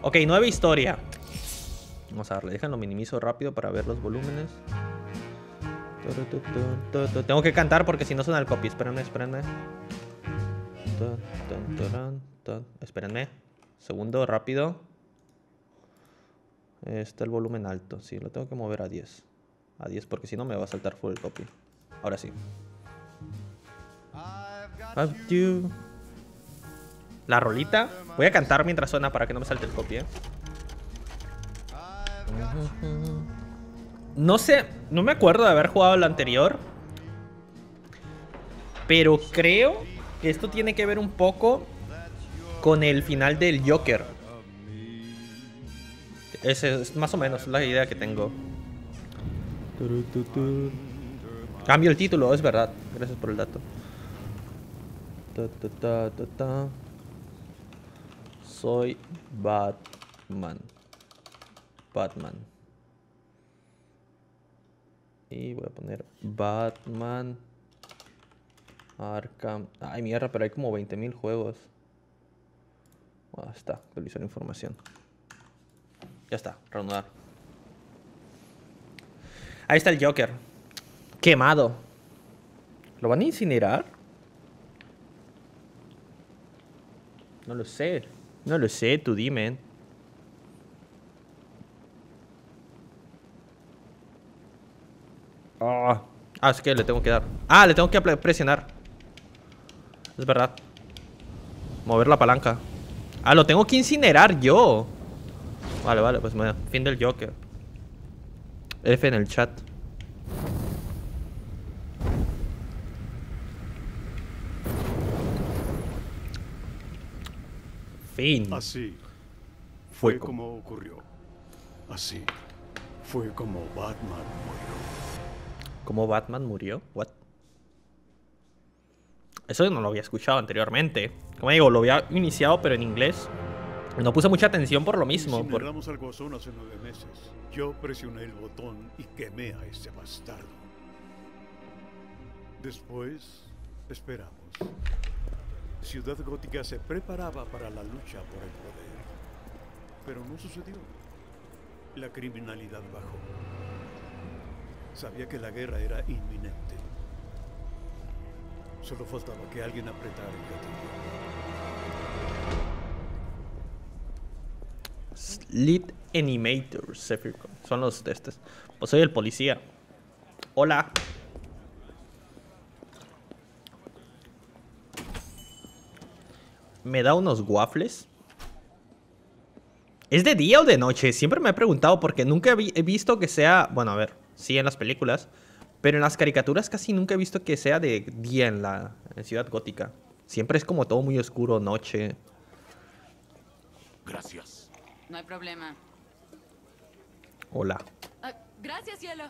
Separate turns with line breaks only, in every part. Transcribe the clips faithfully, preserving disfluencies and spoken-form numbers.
Ok, nueva historia. Vamos a darle, déjenlo minimizo rápido para ver los volúmenes. Tengo que cantar porque si no suena el copy. Espérenme, espérenme. Espérenme. Segundo, rápido. Está el volumen alto. Sí, lo tengo que mover a diez. A diez porque si no me va a saltar full el copy. Ahora sí. Have you... La rolita. Voy a cantar mientras suena para que no me salte el copy, ¿eh? No sé, no me acuerdo de haber jugado la anterior, pero creo que esto tiene que ver un poco con el final del Joker. Ese es más o menos la idea que tengo. Cambio el título, es verdad. Gracias por el dato. Soy Batman. Batman. Y voy a poner Batman Arkham. Ay, mierda, pero hay como veinte mil juegos. Ah, está, actualizar información. Ya está, reanudar. Ahí está el Joker. Quemado. ¿Lo van a incinerar? No lo sé. No lo sé, tú dime. Oh. Ah, es que le tengo que dar. Ah, le tengo que presionar. Es verdad. Mover la palanca. Ah, lo tengo que incinerar yo. Vale, vale, pues me... fin del Joker. F en el chat. Fin.
Así fue como ocurrió. Así fue como Batman murió.
¿Cómo Batman murió? What? Eso no lo había escuchado anteriormente. Como digo, lo había iniciado, pero en inglés. No puse mucha atención por lo mismo.
Incineramos al Guasón hace nueve meses. Yo presioné el botón y quemé a ese bastardo. Después, esperamos. Ciudad Gótica se preparaba para la lucha por el poder. Pero no sucedió. La criminalidad bajó. Sabía que la guerra era inminente. Solo faltaba que alguien apretara el gatillo.
Lead Animators, Zephyrcon. Son los de estos. Pues soy el policía. Hola. ¿Me da unos waffles? ¿Es de día o de noche? Siempre me he preguntado porque nunca he visto que sea... Bueno, a ver, sí en las películas, pero en las caricaturas casi nunca he visto que sea de día en la en Ciudad Gótica. Siempre es como todo muy oscuro, noche.
Gracias.
No hay problema.
Hola.
Ah, gracias, cielo.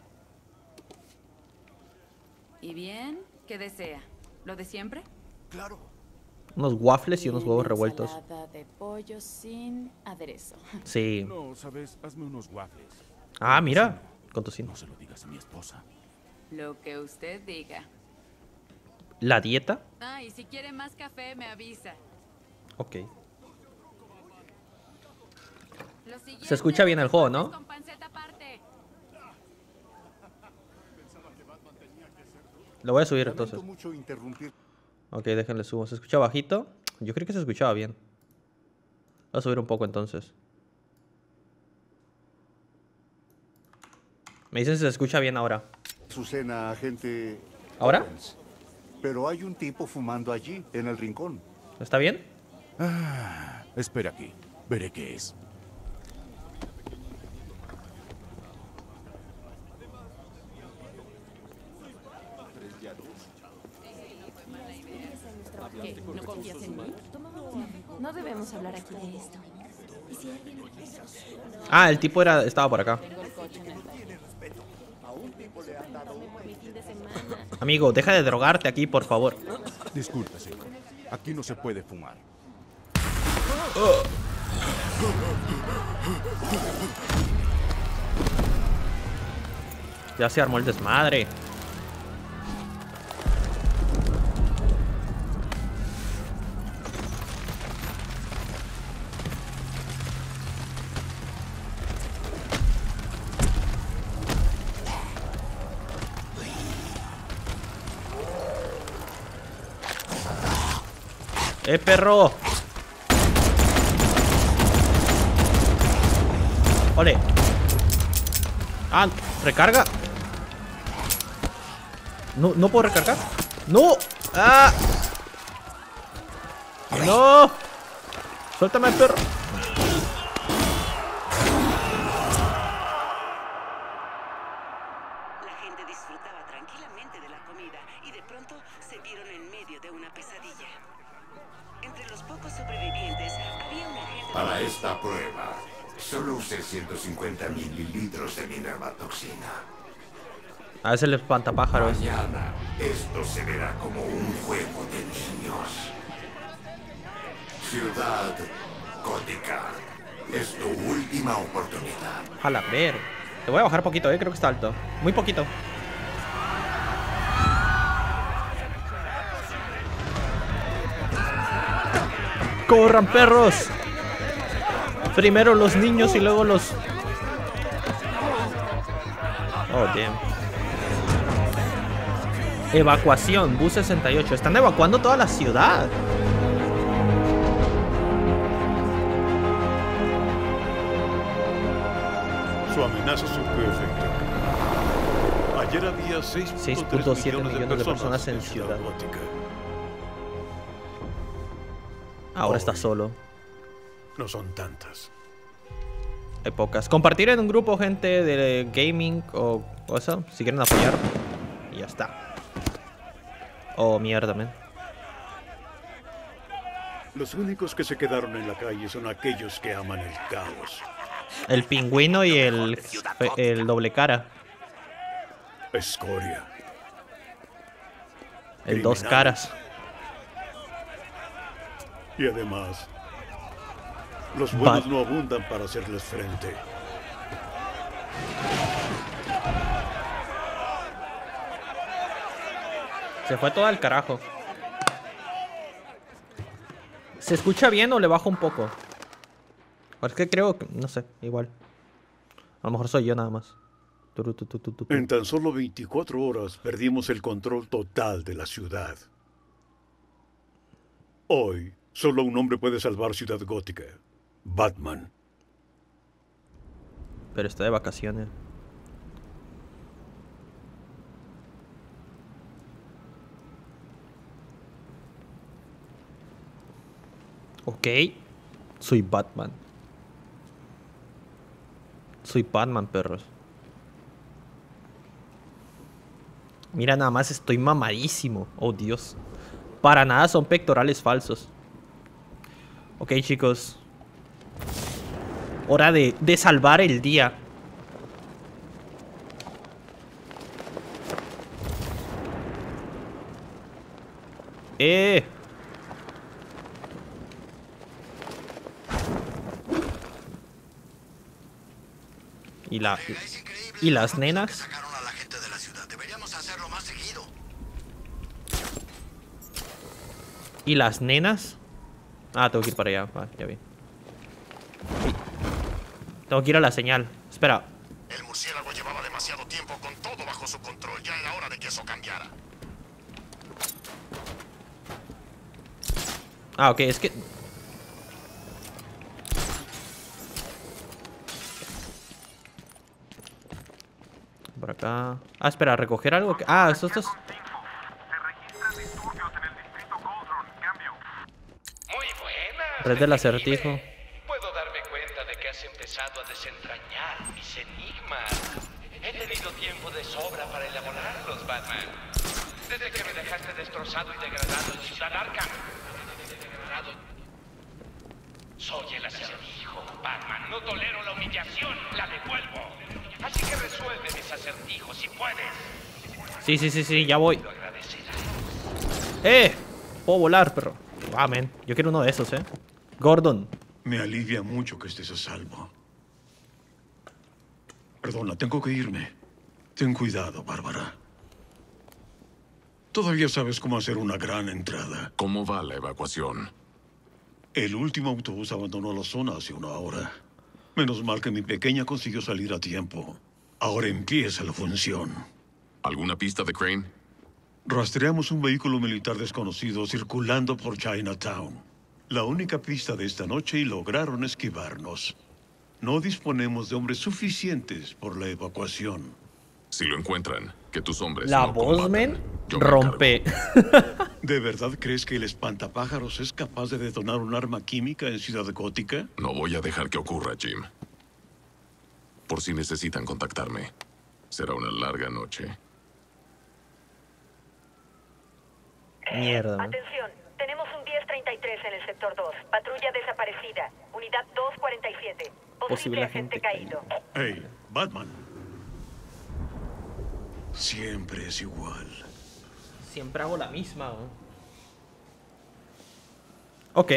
¿Y bien? ¿Qué desea? ¿Lo de siempre?
Claro.
Unos waffles y unos huevos revueltos.
Ensalada de pollo sin aderezo.
Sí.
No, sabes, hazme unos waffles.
Ah, mira. Con tocino.
No se lo digas a mi esposa.
Lo que usted diga.
¿La dieta?
Ah, y si quiere más café, me avisa.
Ok.
Lo siguiente,
Se escucha bien el juego, ¿no?
con panceta aparte.
Lo voy a subir entonces.
Lamento mucho interrumpir.
Ok, déjenle subo. ¿Se escucha bajito? Yo creo que se escuchaba bien. Voy a subir un poco entonces. Me dicen si se escucha bien ahora.
Su cena, agente.
¿Ahora?
Owens. Pero hay un tipo fumando allí, en el rincón.
¿Está bien?
Ah, espera aquí. Veré qué es.
¿Qué? ¿No confías en mí?
No debemos hablar aquí de esto. ¿Y si alguien...
Ah, el tipo era, estaba por acá.
Tengo el coche en el baño.
Mi fin de semana.
Amigo, deja de drogarte aquí, por favor.
Disculpe, señor. Aquí no se puede fumar.
Ya se armó el desmadre. ¡Eh, perro! ¡Ole! ¡Ah! ¡Recarga! No, no puedo recargar. ¡No! ¡Ah! ¡No! ¡Suéltame al perro!
La gente disfrutaba tranquilamente de la comida y de pronto se vieron en medio de una pesadilla. Entre los pocos sobrevivientes había un agente...
Para esta prueba, solo usé ciento cincuenta mililitros de mi nervatoxina.
A veces el espantapájaros.
Mañana, esto se verá como un juego de niños. Ciudad Gótica, es tu última oportunidad.
Ojalá ver. Te voy a bajar poquito, eh. Creo que está alto. Muy poquito. ¡Corran, perros! Primero los niños y luego los... Oh, damn. Evacuación, bus sesenta y ocho. Están evacuando toda la ciudad.
Su amenaza surtió efecto. Ayer había seis punto siete millones de personas en Ciudad Gótica.
Ahora está solo.
No son tantas.
Hay pocas. Compartir en un grupo, gente, de gaming o cosa, si quieren apoyar. Y ya está. Oh, mierda, man.
Los únicos que se quedaron en la calle son aquellos que aman el caos.
El pingüino y el, el doble cara.
Escoria.
El dos caras.
Y además, los buenos
But...
no abundan para hacerles frente.
Se fue todo al carajo. ¿Se escucha bien o le bajo un poco? Es que creo que... No sé, igual. A lo mejor soy yo nada más.
En tan solo veinticuatro horas perdimos el control total de la ciudad. Hoy, solo un hombre puede salvar Ciudad Gótica. Batman.
Pero está de vacaciones. Ok. Soy Batman. Soy Batman, perros. Mira, nada más estoy mamadísimo. Oh, Dios. Para nada son pectorales falsos. Ok, chicos. Hora de, de salvar el día. Eh. Y la... Y las nenas. ¿Y las nenas? Ah, tengo que ir para allá. Ah, ya vi. Tengo que ir a la señal. Espera.
El murciélago llevaba demasiado tiempo con todo bajo su control. Ya era hora de que eso cambiara.
Ah, ok, es que... Por acá... Ah, espera, recoger algo que... Ah, esto, esto es... Red del acertijo.
Puedo darme cuenta de que has empezado a desentrañar mis enigmas. He tenido tiempo de sobra para elaborarlos, Batman. Desde que me dejaste destrozado y degradado en Ciudad Arkham. Soy el acertijo, Batman. No tolero la humillación, la devuelvo. Así que resuelve mis acertijos si puedes.
Sí, sí, sí, sí, ya voy. ¡Eh! Puedo volar, perro. Ah, man. Yo quiero uno de esos, ¿eh? Gordon.
Me alivia mucho que estés a salvo. Perdona, tengo que irme. Ten cuidado, Bárbara. Todavía sabes cómo hacer una gran entrada.
¿Cómo va la evacuación?
El último autobús abandonó la zona hace una hora. Menos mal que mi pequeña consiguió salir a tiempo. Ahora empieza la función.
¿Alguna pista de Crane?
Rastreamos un vehículo militar desconocido circulando por Chinatown. La única pista de esta noche y lograron esquivarnos. No disponemos de hombres suficientes por la evacuación.
Si lo encuentran, que tus hombres
La
no
Bosman
combatan, yo me
rompe.
¿De verdad crees que el espantapájaros es capaz de detonar un arma química en Ciudad Gótica?
No voy a dejar que ocurra, Jim. Por si necesitan contactarme. Será una larga noche.
Mierda. Man.
Atención, tenemos un diez treinta y tres en el sector dos. Patrulla desaparecida. Unidad dos cuarenta y siete. Posible,
Posible
agente
agente
caído.
Hey, Batman. Siempre es igual.
Siempre hago la misma. ¿no? Ok.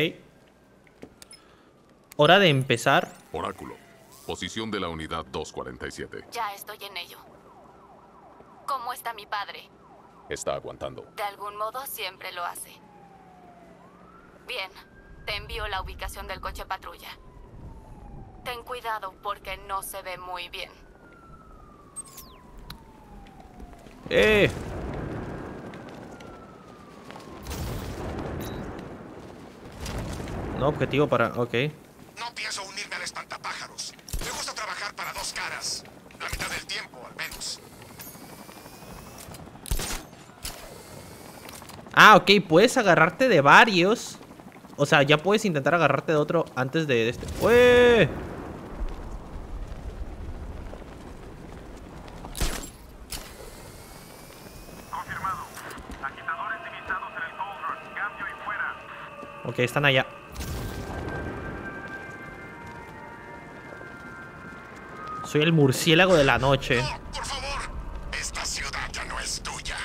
Hora de empezar.
Oráculo. Posición de la unidad dos cuarenta y siete.
Ya estoy en ello. ¿Cómo está mi padre?
Está aguantando.
De algún modo siempre lo hace. Bien, te envío la ubicación del coche patrulla. Ten cuidado porque no se ve muy bien.
Eh. No objetivo para... Ok.
No pienso unirme al espantapájaros. Me gusta trabajar para dos caras. La mitad del tiempo, al menos.
Ah, ok. Puedes agarrarte de varios. O sea, ya puedes intentar agarrarte de otro antes de este. ¡Ué!
Confirmado. Agitadores limitados en el Cauldron. Cambio y fuera.
Ok, están allá. Soy el murciélago de la noche.
No, por favor. Esta ciudad ya no es tuya.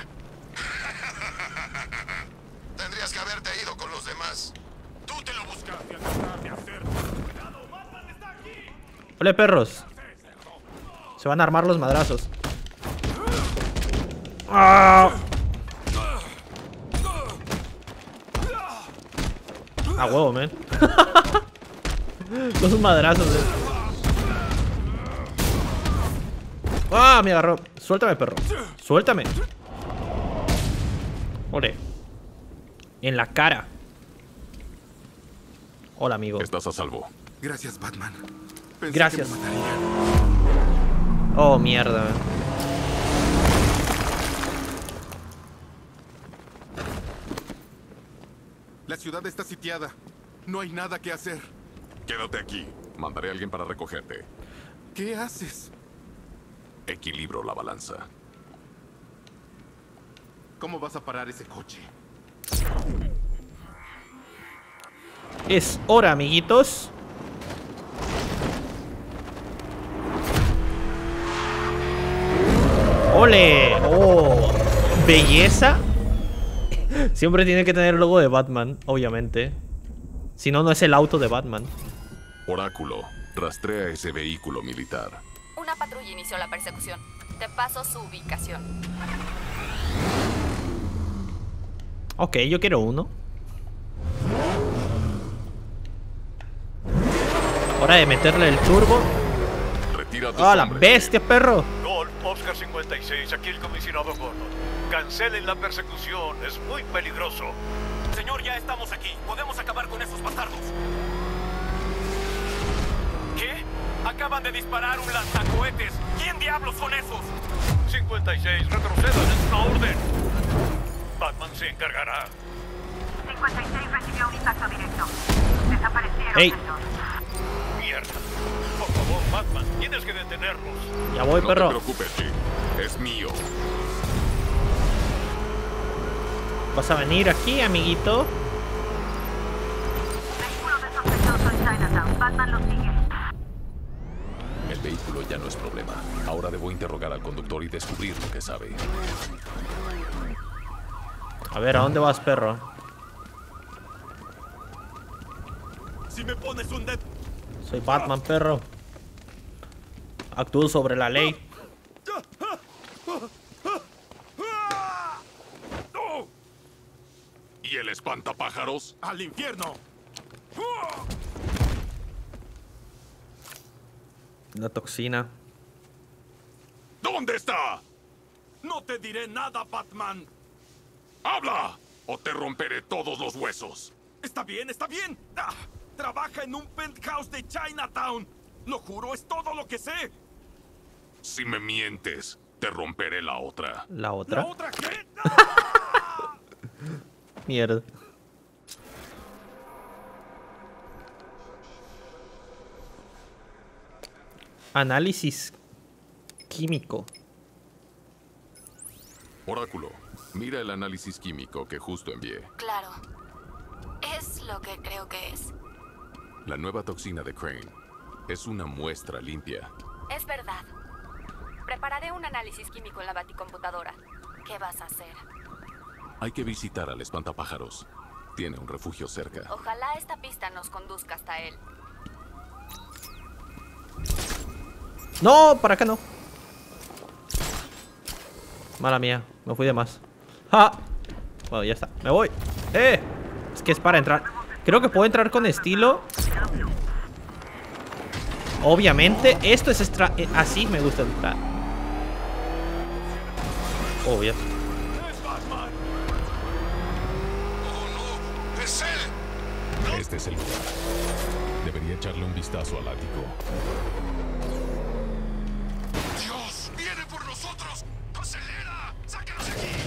Tendrías que haberte ido con los demás. Tú te lo buscaste al tratar de hacer. ¡Cuidado, Batman está aquí!
Ole, perros. Se van a armar los madrazos. ¡Ah! A huevo, man. Los madrazos, man. ¡Ah! Me agarró. Suéltame, perro. Suéltame. Ole. En la cara. Hola, amigo.
Estás a salvo.
Gracias, Batman. Pensé
Gracias.
que me matarían.
Oh, mierda.
La ciudad está sitiada. No hay nada que hacer.
Quédate aquí. Mandaré a alguien para recogerte.
¿Qué haces?
Equilibro la balanza.
¿Cómo vas a parar ese coche?
Es hora, amiguitos. ¡Ole! ¡Oh! Belleza. Siempre tiene que tener el logo de Batman, obviamente. Si no, no es el auto de Batman.
Oráculo, rastrea ese vehículo militar.
Una patrulla inició la persecución. Te paso su ubicación.
Ok, yo quiero uno. Hora de meterle el turbo.
Retira a tus
¡Ah, la
hombres.
bestia, perro!
Golf, Oscar cincuenta y seis, aquí el comisionado Gordon. Cancelen la persecución, es muy peligroso.
Señor, ya estamos aquí. Podemos acabar con esos bastardos. ¿Qué? Acaban de disparar un lanzacohetes. ¿Quién diablos son esos?
cincuenta y seis, retrocedan, es una orden. Batman se encargará.
cincuenta y seis recibió un impacto directo. Desaparecieron
Ey.
estos.
Mierda. Por favor, Batman, tienes que detenerlos.
Ya voy,
No
perro.
te preocupes, Jim. Es mío.
¿Vas a venir aquí, amiguito?
Vehículo de sospechoso en Chinatown. Batman lo sigue.
El vehículo ya no es problema. Ahora debo interrogar al conductor y descubrir lo que sabe.
A ver, ¿a dónde vas, perro?
Si me pones un dedo.
Soy Batman, perro. Actúo sobre la ley.
¿Y el espantapájaros?
¡Al infierno!
La toxina.
¿Dónde está?
No te diré nada, Batman.
¡Habla! O te romperé todos los huesos.
Está bien, está bien. Ah, trabaja en un penthouse de Chinatown. Lo juro, es todo lo que sé.
Si me mientes, te romperé la otra.
¿La otra?
¿La otra qué?
Mierda. Análisis químico.
Oráculo, mira el análisis químico que justo envié.
Claro. Es lo que creo que es.
La nueva toxina de Crane es una muestra limpia.
Es verdad. Prepararé un análisis químico en la baticomputadora. ¿Qué vas a hacer?
Hay que visitar al espantapájaros. Tiene un refugio cerca.
Ojalá esta pista nos conduzca hasta él.
No, para acá no. Mala mía, me fui de más. ¡Ja! Bueno, ya está, me voy. ¡Eh! Es que es para entrar. Creo que puedo entrar con estilo. Obviamente, esto es extra... eh, así me gusta entrar. Oh, ya.
Este es el lugar. Debería echarle un vistazo al ático.
¡Dios! ¡Viene por nosotros! ¡Acelera! ¡Sáquenos de aquí!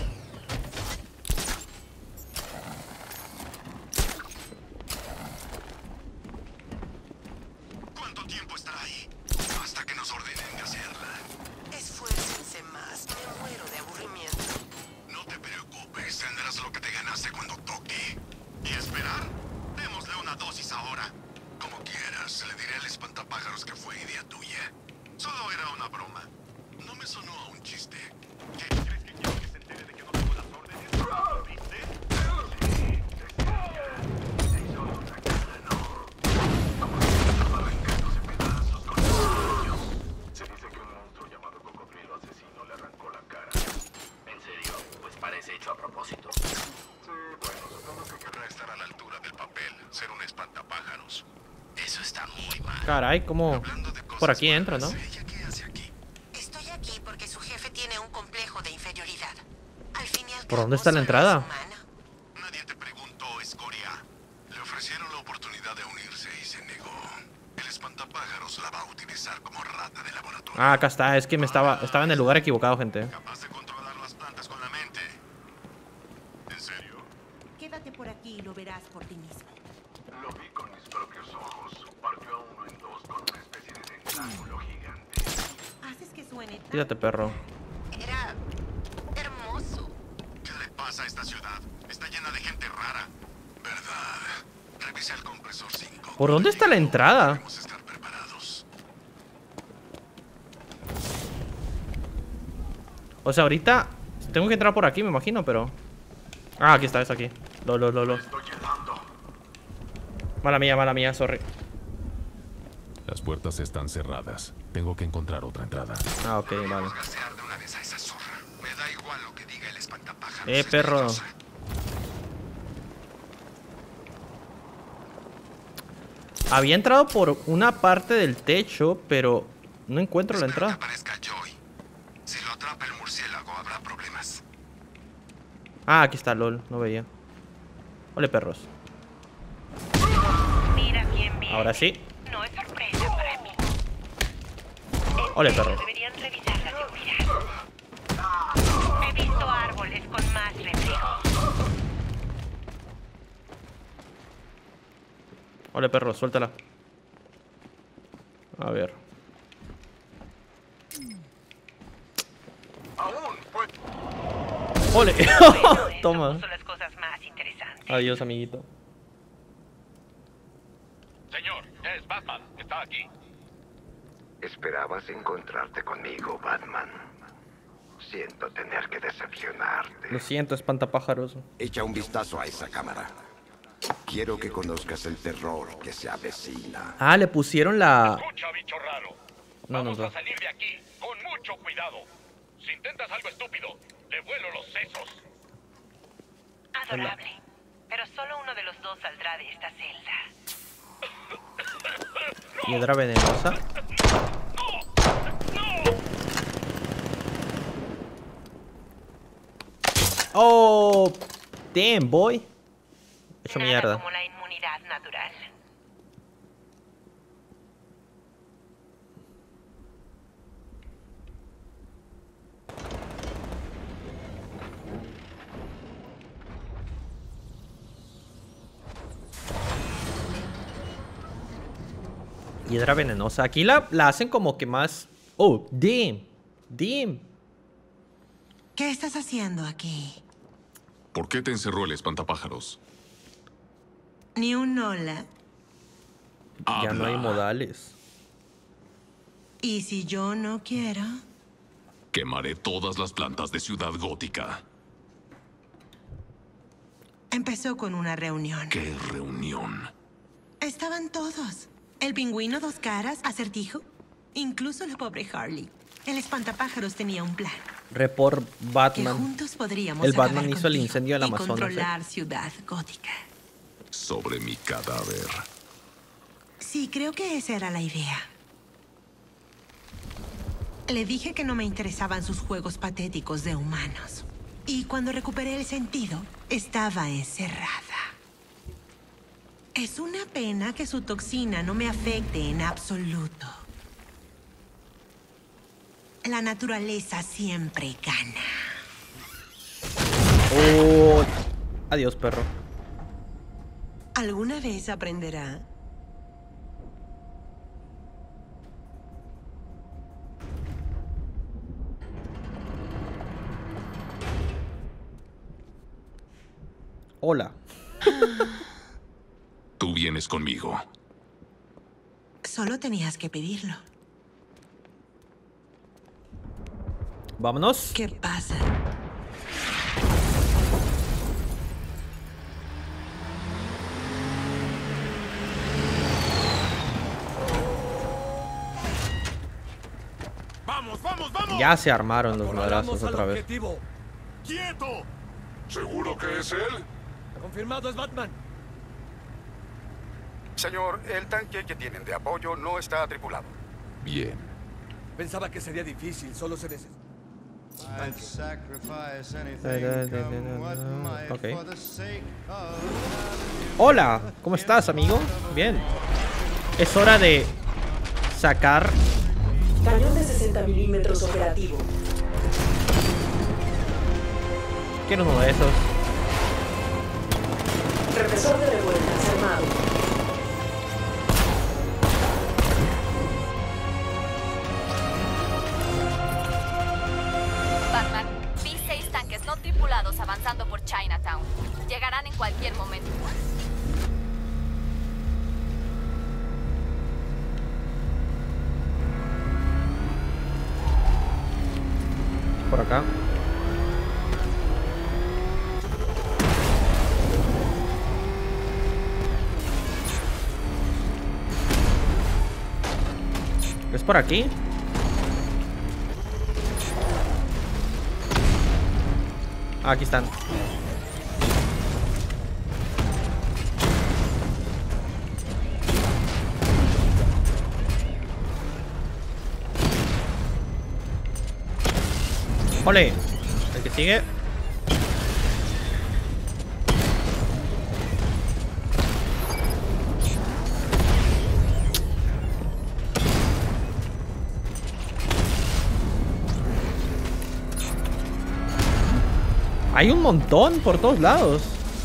¿Cuánto tiempo estará ahí? Hasta que nos ordenen de hacerla.
Esfuércense más. Me muero de aburrimiento.
No te preocupes, tendrás lo que te ganaste cuando toque. ¿Y esperar? Démosle una dosis ahora. Como quieras, le diré al espantapájaros que fue idea tuya. Solo era una broma. No me sonó a un chiste. ¿Qué crees que quiero que se entere de que no tengo las órdenes? ¿Viste? Sí. Se hizo una cara, ¿no? Estaba arrancándose pedazos con los niños. Se dice que un monstruo llamado cocodrilo asesino le arrancó la cara. ¿En serio? Pues parece hecho a propósito. Sí, bueno, supongo que querrá estar a la altura del papel, ser un espantapájaros. Eso está muy mal.
Caray, ¿cómo? Por aquí entra, ¿no?
Estoy aquí porque su jefe tiene un complejo de inferioridad. Al fin y al
¿Por
cabo,
dónde está la
solo
entrada?
es humano.
Nadie te preguntó, Escoria. Le ofrecieron la oportunidad de unirse y se negó. El espantapájaros la va a utilizar como rata de laboratorio.
Ah, acá está, es que me estaba... Estaba en el lugar equivocado, gente.
Capaz de controlar las plantas con la mente. ¿En serio?
Quédate por aquí y lo verás por ti mismo.
Lo vi con mis propios ojos. Partió a uno en dos con una especie de tentáculo gigante.
Haces que suene tan...
Tírate, perro.
Era hermoso.
¿Qué le pasa a esta ciudad? Está llena de gente rara. ¿Verdad? Revisa el compresor cinco.
¿Por dónde está la entrada?
Debemos estar preparados.
O sea, ahorita tengo que entrar por aquí, me imagino, pero... Ah, aquí está, es aquí. Lo, lo, lo, lo. Mala mía, mala mía, sorry.
Las puertas están cerradas. Tengo que encontrar otra entrada.
Ah, ok, vale.
Vamos a gasear de una vez a esa zorra. Me da igual lo que diga el espantapájaros.
Eh, perro. Había entrado por una parte del techo, pero no encuentro la entrada.
Si lo atrapa el murciélago, habrá problemas.
Ah, aquí está, lol, no veía. Ole, perros.
Mira quién viene.
Ahora sí.
No es sorpresa para mí.
Ole, perro.
Deberían revisar la seguridad. He visto árboles con más reflejo.
Ole, perro, suéltala. A ver. Ole. Toma.
Son las cosas más interesantes.
Adiós, amiguito.
Señor, es Batman. Está aquí.
Esperabas encontrarte conmigo, Batman. Siento tener que decepcionarte.
Lo siento, espantapájaros.
Echa un vistazo a esa cámara. Quiero que conozcas el terror que se avecina.
Ah, le pusieron la...
Escucha, bicho raro.
No, no,
Vamos
no.
a salir de aquí con mucho cuidado. Si intentas algo estúpido, te vuelo los sesos.
Adorable. Pero solo uno de los dos saldrá de esta celda.
Piedra venenosa. Oh, damn, boy. Hecho
Nada
mierda.
como la inmunidad natural.
Hiedra venenosa. Aquí la, la hacen como que más... Oh, damn. Damn.
¿Qué estás haciendo aquí?
¿Por qué te encerró el espantapájaros?
Ni un hola.
Ya no hay modales.
¿Y si yo no quiero?
Quemaré todas las plantas de Ciudad Gótica.
Empezó con una reunión.
¿Qué reunión?
Estaban todos. El pingüino dos caras, Acertijo, incluso la pobre Harley. El espantapájaros tenía un plan.
Report Batman.
Que juntos podríamos
El Batman
acabar
hizo el
contigo
incendio del
y
Amazonas.
controlar
¿eh?
Ciudad Gótica.
Sobre mi cadáver.
Sí, creo que esa era la idea. Le dije que no me interesaban sus juegos patéticos de humanos. Y cuando recuperé el sentido, estaba encerrada. Es una pena que su toxina no me afecte en absoluto. La naturaleza siempre gana.
Oh. Adiós, perro.
¿Alguna vez aprenderá?
Hola.
Tú vienes conmigo.
Solo tenías que pedirlo.
Vámonos.
¿Qué pasa?
¡Vamos, vamos, vamos!
Ya se armaron los madrazos
Acorralamos al
otra vez.
objetivo. ¡Quieto!
¿Seguro que es él?
Confirmado, es Batman.
Señor, el tanque que tienen de apoyo no está tripulado.
Bien.
Pensaba que sería difícil, solo se necesita.
Ok. Hola, ¿cómo estás, amigo? Bien. Es hora de sacar...
Cañón de sesenta milímetros operativo.
Quiero uno de esos.
Represor de revueltas armado.
Batman, vi seis tanques no tripulados avanzando por Chinatown. Llegarán en cualquier momento.
Por acá. ¿Es por aquí? Ah, aquí están. ¡Ole! El que sigue. Hay un montón por todos lados.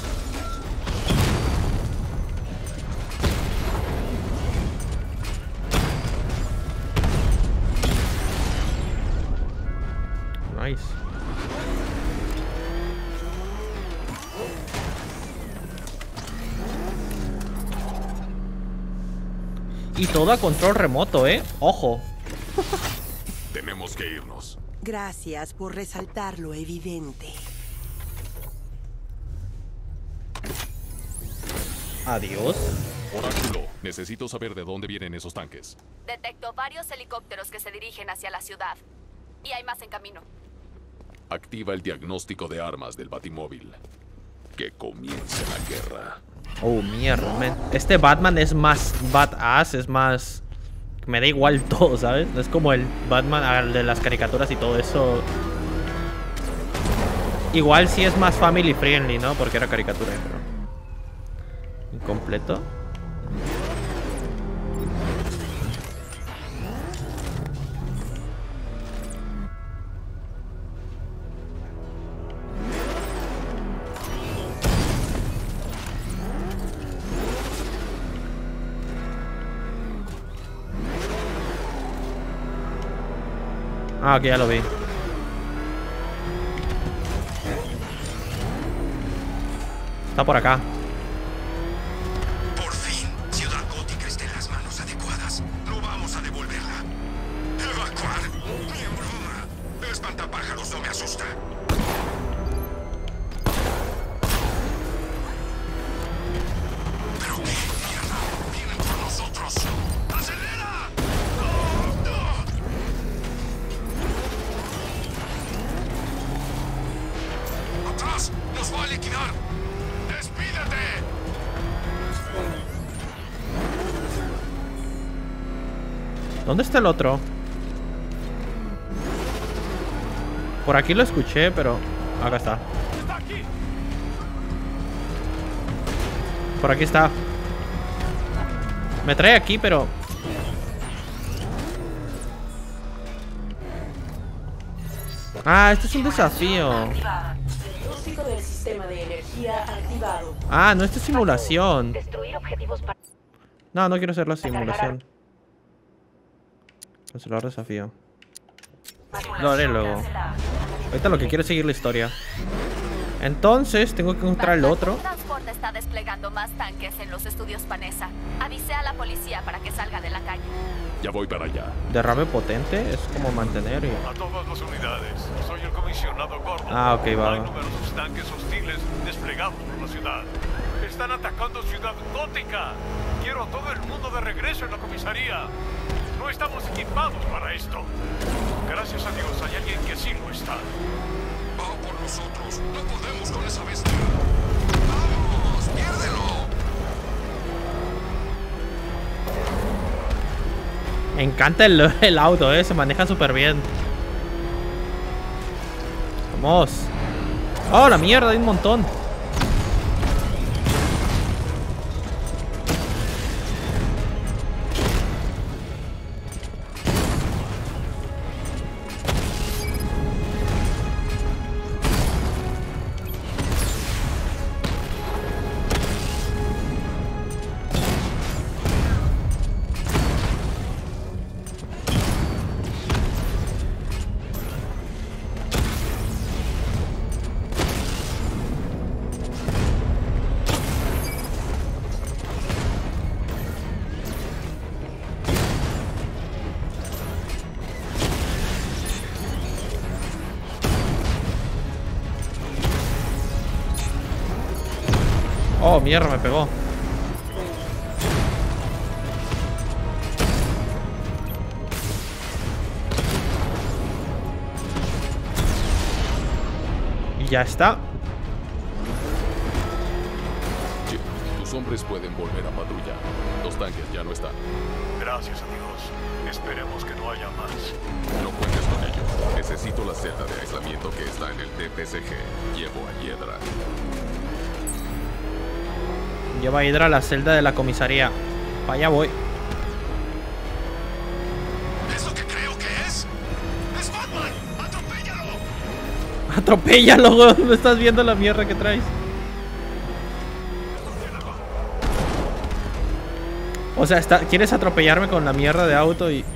Nice. Y todo a control remoto, ¿eh? Ojo.
Tenemos que irnos.
Gracias por resaltar lo evidente.
Adiós.
Oráculo, necesito saber de dónde vienen esos tanques.
Detecto varios helicópteros que se dirigen hacia la ciudad. Y hay más en camino.
Activa el diagnóstico de armas del Batimóvil. Que comience la guerra.
Oh, mierda, man. Este Batman es más badass, es más... Me da igual todo, ¿sabes? No es como el Batman el de las caricaturas y todo eso. Igual sí es más family friendly, ¿no? Porque era caricatura, pero... ¿Incompleto? Ah, que ya lo vi. Está por acá.
Por fin, Ciudad Gótica está en las manos adecuadas. No vamos a devolverla. Evacuar. Ni en broma. El espantapájaros no me asusta. ¿Pero qué mierda? Vienen por nosotros. ¡Acelera! ¡No! ¡No! ¡Atrás! ¡Nos va a liquidar! ¡Despídete!
¿Dónde está el otro? Por aquí lo escuché, pero... Acá está. Por aquí está. Me trae aquí, pero... Ah, este es un desafío.
Diagnóstico del sistema de energía activado.
Ah, no, esto es simulación.
Destruir objetivos para...
No, no quiero hacer la simulación. Cancelar desafío. Lo haré luego. Ahorita lo que quiero es seguir la historia. Entonces, tengo que encontrar el otro.
Transporte está desplegando más tanques en los estudios Panessa. Avisé a la policía para que salga de la calle.
Ya voy para allá.
Derrame potente es como mantener y...
A todas las unidades. Soy el comisionado Gordon.
Ah, ok, va.
Hay numerosos tanques hostiles desplegados por la ciudad. Están atacando Ciudad Gótica. Quiero a todo el mundo de regreso en la comisaría. No estamos equipados para esto. Gracias a Dios hay alguien que sí lo está.
Va por nosotros. No podemos con esa bestia. ¡Vamos! ¡Piérdelo!
Me encanta el, el auto, eh. Se maneja súper bien. Vamos. Oh, la mierda, hay un montón. Oh, mierda, me pegó. Y ya está.
Jim, tus hombres pueden volver a patrullar. Los tanques ya no están.
Gracias a Dios. Esperemos que no haya más.
No cuentes con ello. Necesito la celda de aislamiento que está en el T P C G. Llevo a Hiedra.
Lleva a Hydra a la celda de la comisaría. Para allá voy.
¿Es lo que creo que es? ¡Es Batman! ¡Atropéllalo!
Atropéllalo, güey. No estás viendo la mierda que traes. O sea, está, quieres atropellarme con la mierda de auto y...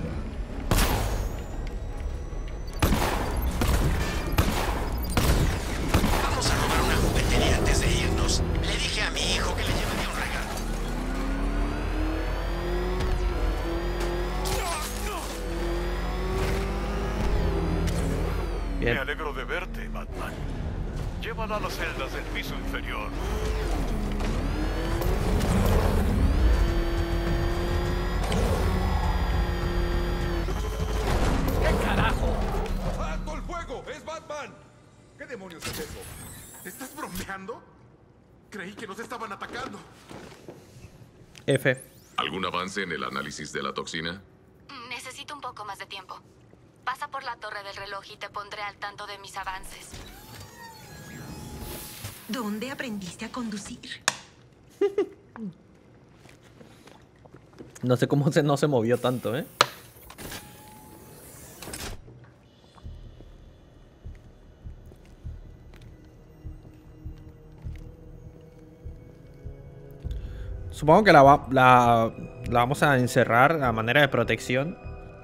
Vamos a robar una juguetería antes de irnos. Le dije a mi hijo que le llevaría un regalo.
Bien.
Me alegro de verte, Batman. Llévala a las celdas del piso inferior.
¿Qué carajo? ¡Alto el fuego! ¡Es Batman! ¿Qué demonios es eso? ¿Estás bromeando? Creí que nos estaban atacando.
F.
¿Algún avance en el análisis de la toxina?
Necesito un poco más de tiempo. Pasa por la torre del reloj y te pondré al tanto de mis avances.
¿Dónde aprendiste a conducir?
No sé cómo se, no se movió tanto, ¿eh? Supongo que la, va, la, la vamos a encerrar a manera de protección.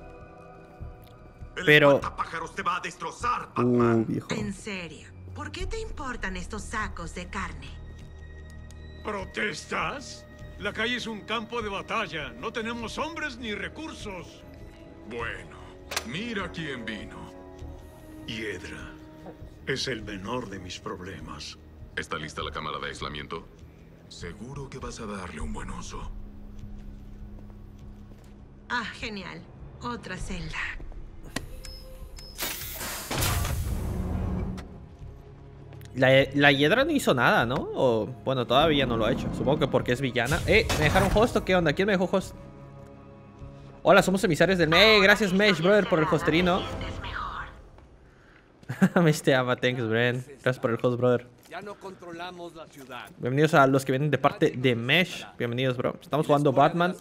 El
Pero...
espantapájaros te va a destrozar, Batman.
Uh, viejo.
En serio, ¿por qué te importan estos sacos de carne?
¿Protestas? La calle es un campo de batalla. No tenemos hombres ni recursos.
Bueno, mira quién vino.
Hiedra. Es el menor de mis problemas.
¿Está lista la cámara de aislamiento?
Seguro que vas a darle un buen uso.
Ah, genial. Otra celda.
La, la hiedra no hizo nada, ¿no? O, bueno, todavía no lo ha hecho. Supongo que porque es villana. Eh, ¿me dejaron host o qué onda? ¿Quién me dejó host? Hola, somos emisarios del Mesh. Gracias, Mesh, brother, por el hosterino. Mesh te ama, thanks, Bren. Gracias por el host, brother.
Ya no controlamos la ciudad.
Bienvenidos a los que vienen de parte de Mesh. Bienvenidos, bro. Estamos jugando Batman.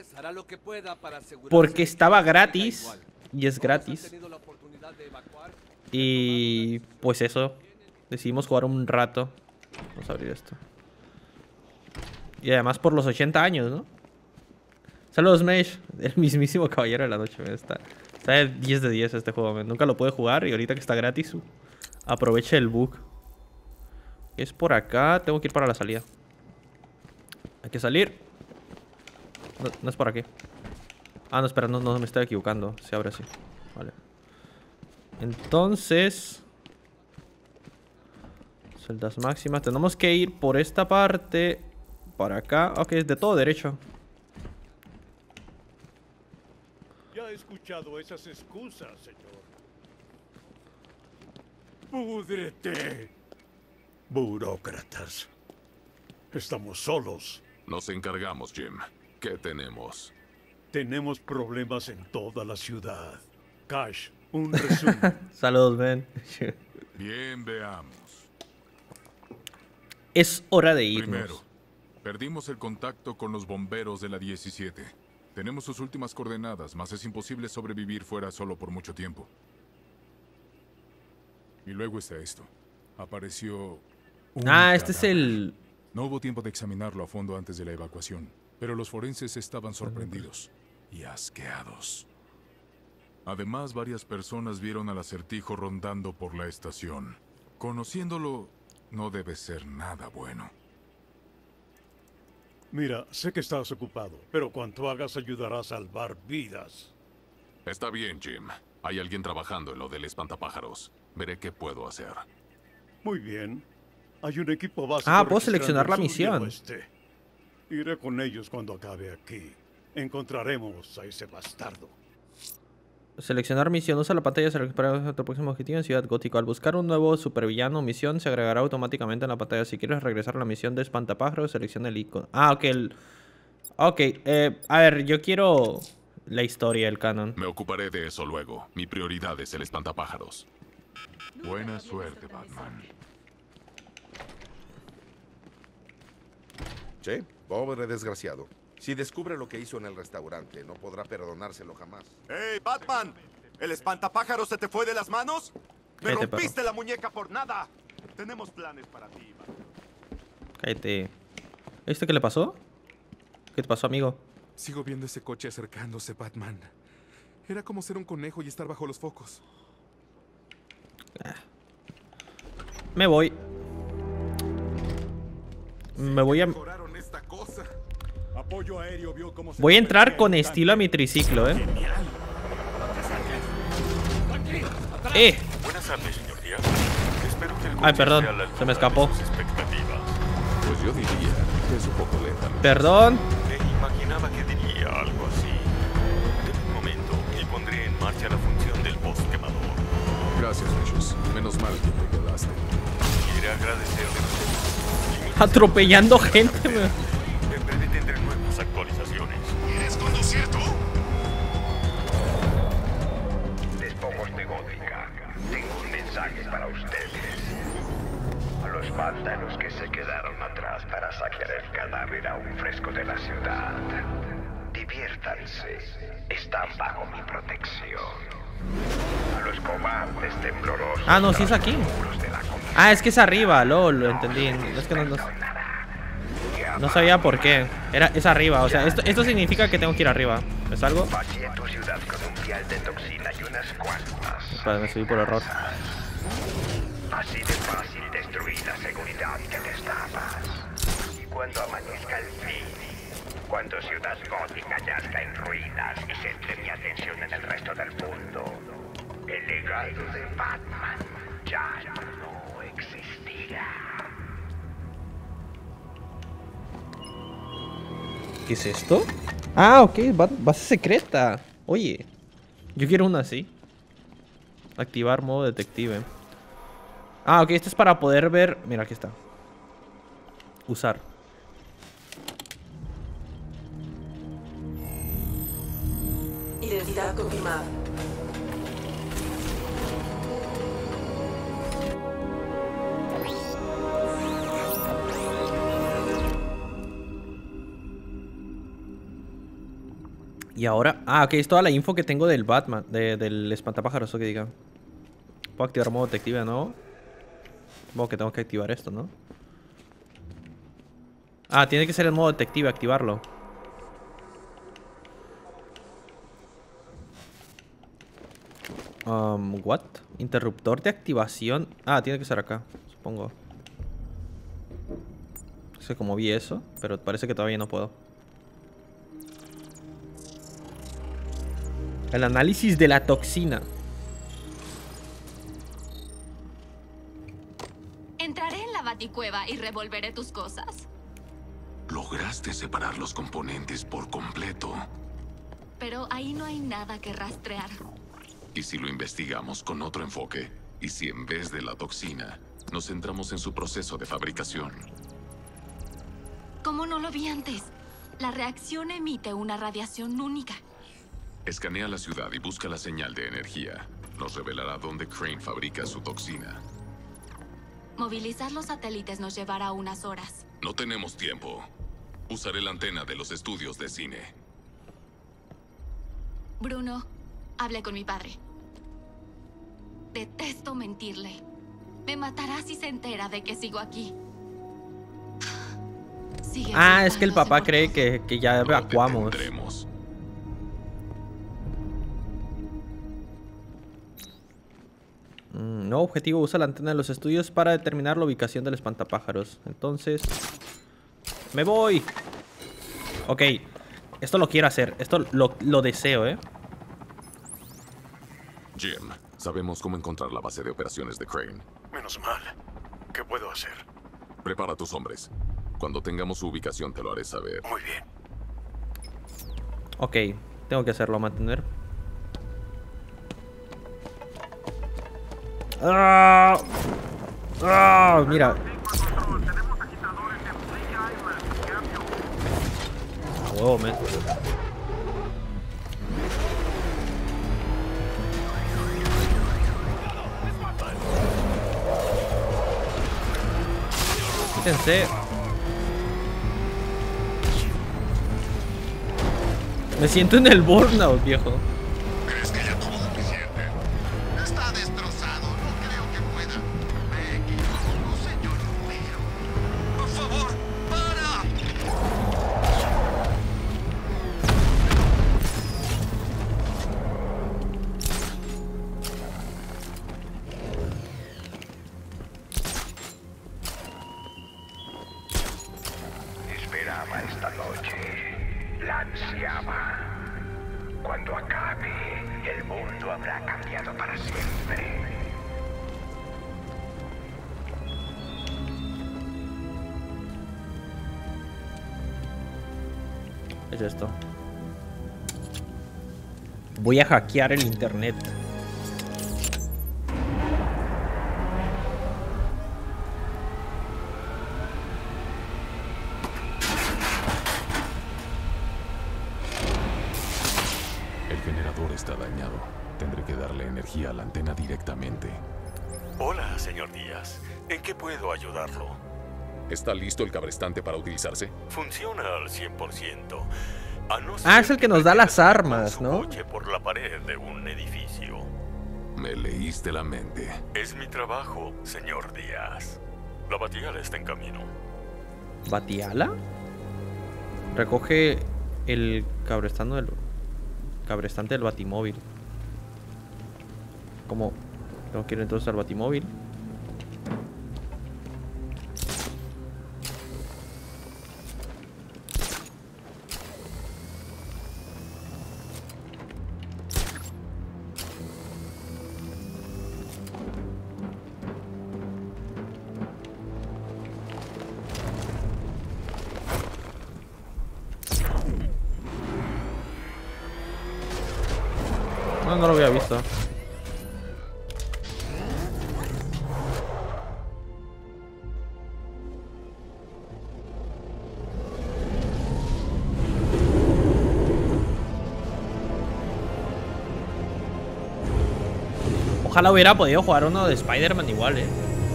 Porque estaba gratis. Y es gratis. Y pues eso. Decidimos jugar un rato. Vamos a abrir esto. Y además por los ochenta años, ¿no? Saludos, Mesh. El mismísimo caballero de la noche. Está, está de diez de diez este juego, man. Nunca lo pude jugar y ahorita que está gratis, uh, aproveche el bug. Es por acá. Tengo que ir para la salida. Hay que salir. No, no es por aquí. Ah, no, espera, no, no me estoy equivocando. Se abre así. Vale. Entonces... celdas máximas. Tenemos que ir por esta parte. Para acá. Ok, es de todo derecho.
Ya he escuchado esas excusas, señor. ¡Púdrete! Burócratas. Estamos solos.
Nos encargamos, Jim. ¿Qué tenemos?
Tenemos problemas en toda la ciudad. Cash, un resumen.
Saludos, Ben.
Bien, veamos.
Es hora de irnos.
Primero, perdimos el contacto con los bomberos de la diecisiete. Tenemos sus últimas coordenadas, mas es imposible sobrevivir fuera solo por mucho tiempo. Y luego está esto. Apareció... un
Ah, este es
cadáver.
el...
No hubo tiempo de examinarlo a fondo antes de la evacuación, pero los forenses estaban sorprendidos y asqueados. Además, varias personas vieron al acertijo rondando por la estación. Conociéndolo, no debe ser nada bueno.
Mira, sé que estás ocupado, pero cuanto hagas ayudará a salvar vidas.
Está bien, Jim. Hay alguien trabajando en lo del espantapájaros. Veré qué puedo hacer.
Muy bien. Hay un equipo básico.
Ah, puedo
registrando
seleccionar
el
la
sur y el
misión.
oeste. Iré con ellos cuando acabe aquí. Encontraremos a ese bastardo.
Seleccionar misión. Usa la pantalla para tu próximo objetivo en Ciudad Gótico. Al buscar un nuevo supervillano o misión, se agregará automáticamente en la pantalla. Si quieres regresar a la misión de espantapájaros, selecciona el icono. Ah, ok. El... Ok. Eh, a ver, yo quiero la historia, el canon.
Me ocuparé de eso luego. Mi prioridad es el espantapájaros.
Buena suerte, Batman.
Che, pobre desgraciado. Si descubre lo que hizo en el restaurante, no podrá perdonárselo jamás.
¡Hey, Batman! ¿El espantapájaros se te fue de las manos? ¡Me
Cállate,
rompiste
perro.
la muñeca por nada! Tenemos planes para ti, Batman.
Cállate. ¿Este qué le pasó? ¿Qué te pasó, amigo?
Sigo viendo ese coche acercándose, Batman. Era como ser un conejo y estar bajo los focos.
Me voy. Me voy a...
Mejoraron esta cosa.
Apoyo aéreo vio cómo se
Voy a entrar
convertía
con
en
estilo a mi triciclo, ¿eh?
tanque.
¡Eh!
Buenas tardes, señor Díaz. Espero que el
Ay,
coche
perdón.
sea a la altura
Se me escapó.
de sus expectativas.
Pues yo diría que es un poco lenta.
Perdón.
Me imaginaba que diría algo así. De un momento y pondré en marcha la función del voz quemador.
Gracias, Lucius. Menos mal que te quedaste.
Quiero agradecerle.
Atropellando gente, weón.
En breve tendré nuevas actualizaciones.
¿Quieres conducir tú?
Despojos de Gótica. Tengo un mensaje para ustedes. A los vándalos
alcance. Están bajo mi protección. A los cobardes temblorosos.
Ah, no, sí es aquí. Ah, es que es arriba, lol, lo entendí. Es que no, no, no sabía por qué. Era, es arriba, o sea, esto, esto significa que tengo que ir arriba. ¿Es algo?
Vacié tu ciudad con un vial de toxina y unas cuantas.
Espera, me subí por error.
Así de fácil destruir la seguridad que destapas. Y cuando amanezca el fin, cuando Ciudad Gótica yazga en ruinas y centre mi atención en el resto del mundo, el legado de Batman ya no existirá.
¿Qué es esto? Ah, ok, base secreta. Oye, yo quiero una así. Activar modo detective. Ah, ok, esto es para poder ver. Mira, aquí está. Usar.
Identidad confirmada.
Y ahora... Ah, ok, es toda la info que tengo del Batman. De, del espantapájaros, o que diga. ¿Puedo activar modo detective de nuevo? Supongo que tengo que activar esto, ¿no? Ah, tiene que ser el modo detective, activarlo. Um, what? Interruptor de activación. Ah, tiene que ser acá, supongo. No sé cómo vi eso, pero parece que todavía no puedo. El análisis de la toxina.
Entraré en la baticueva y revolveré tus cosas.
Lograste separar los componentes por completo.
Pero ahí no hay nada que rastrear.
¿Y si lo investigamos con otro enfoque? ¿Y si en vez de la toxina nos centramos en su proceso de fabricación?
¿Cómo no lo vi antes? La reacción emite una radiación única.
Escanea la ciudad y busca la señal de energía. Nos revelará dónde Crane fabrica su toxina.
Movilizar los satélites nos llevará unas horas.
No tenemos tiempo. Usaré la antena de los estudios de cine.
Bruno, hablé con mi padre. Detesto mentirle. Me matará si se entera de que sigo aquí. Sigue
ah, es que el papá cree que, que ya evacuamos. Mm, nuevo objetivo, usa la antena de los estudios para determinar la ubicación del espantapájaros. Entonces, me voy. Ok, esto lo quiero hacer. Esto lo, lo deseo, ¿eh?
Jim, sabemos cómo encontrar la base de operaciones de Crane.
Menos mal. ¿Qué puedo hacer?
Prepara a tus hombres. Cuando tengamos su ubicación te lo haré saber.
Muy bien.
Ok, tengo que hacerlo, mantener. ¡Ah! ¡Ah! Mira. A huevo, men. Fíjense. Me siento en el burnout, viejo.
¿Crees que ya tuvo suficiente? Está destrozado, no creo que pueda. Me equivoco, señor Romero. Por favor, para.
Esperaba esta noche. La ansiaba. Cuando acabe, el mundo habrá cambiado para siempre.
Es esto. Voy a hackear el internet.
El generador está dañado. Tendré que darle energía a la antena directamente.
Hola, señor Díaz. ¿En qué puedo ayudarlo?
¿Está listo el cabrestante para utilizarse?
Funciona al cien por ciento. no
Ah, es el que nos da las armas, ¿no?
coche por la pared de un edificio.
Me leíste la mente.
Es mi trabajo, señor Díaz. La Batiala está en camino.
¿Batiala? Recoge el cabrestano del cabrestante del batimóvil. ¿Cómo? Tengo que ir entonces al batimóvil. No, no lo había visto. Ojalá hubiera podido jugar uno de Spider-Man igual, eh.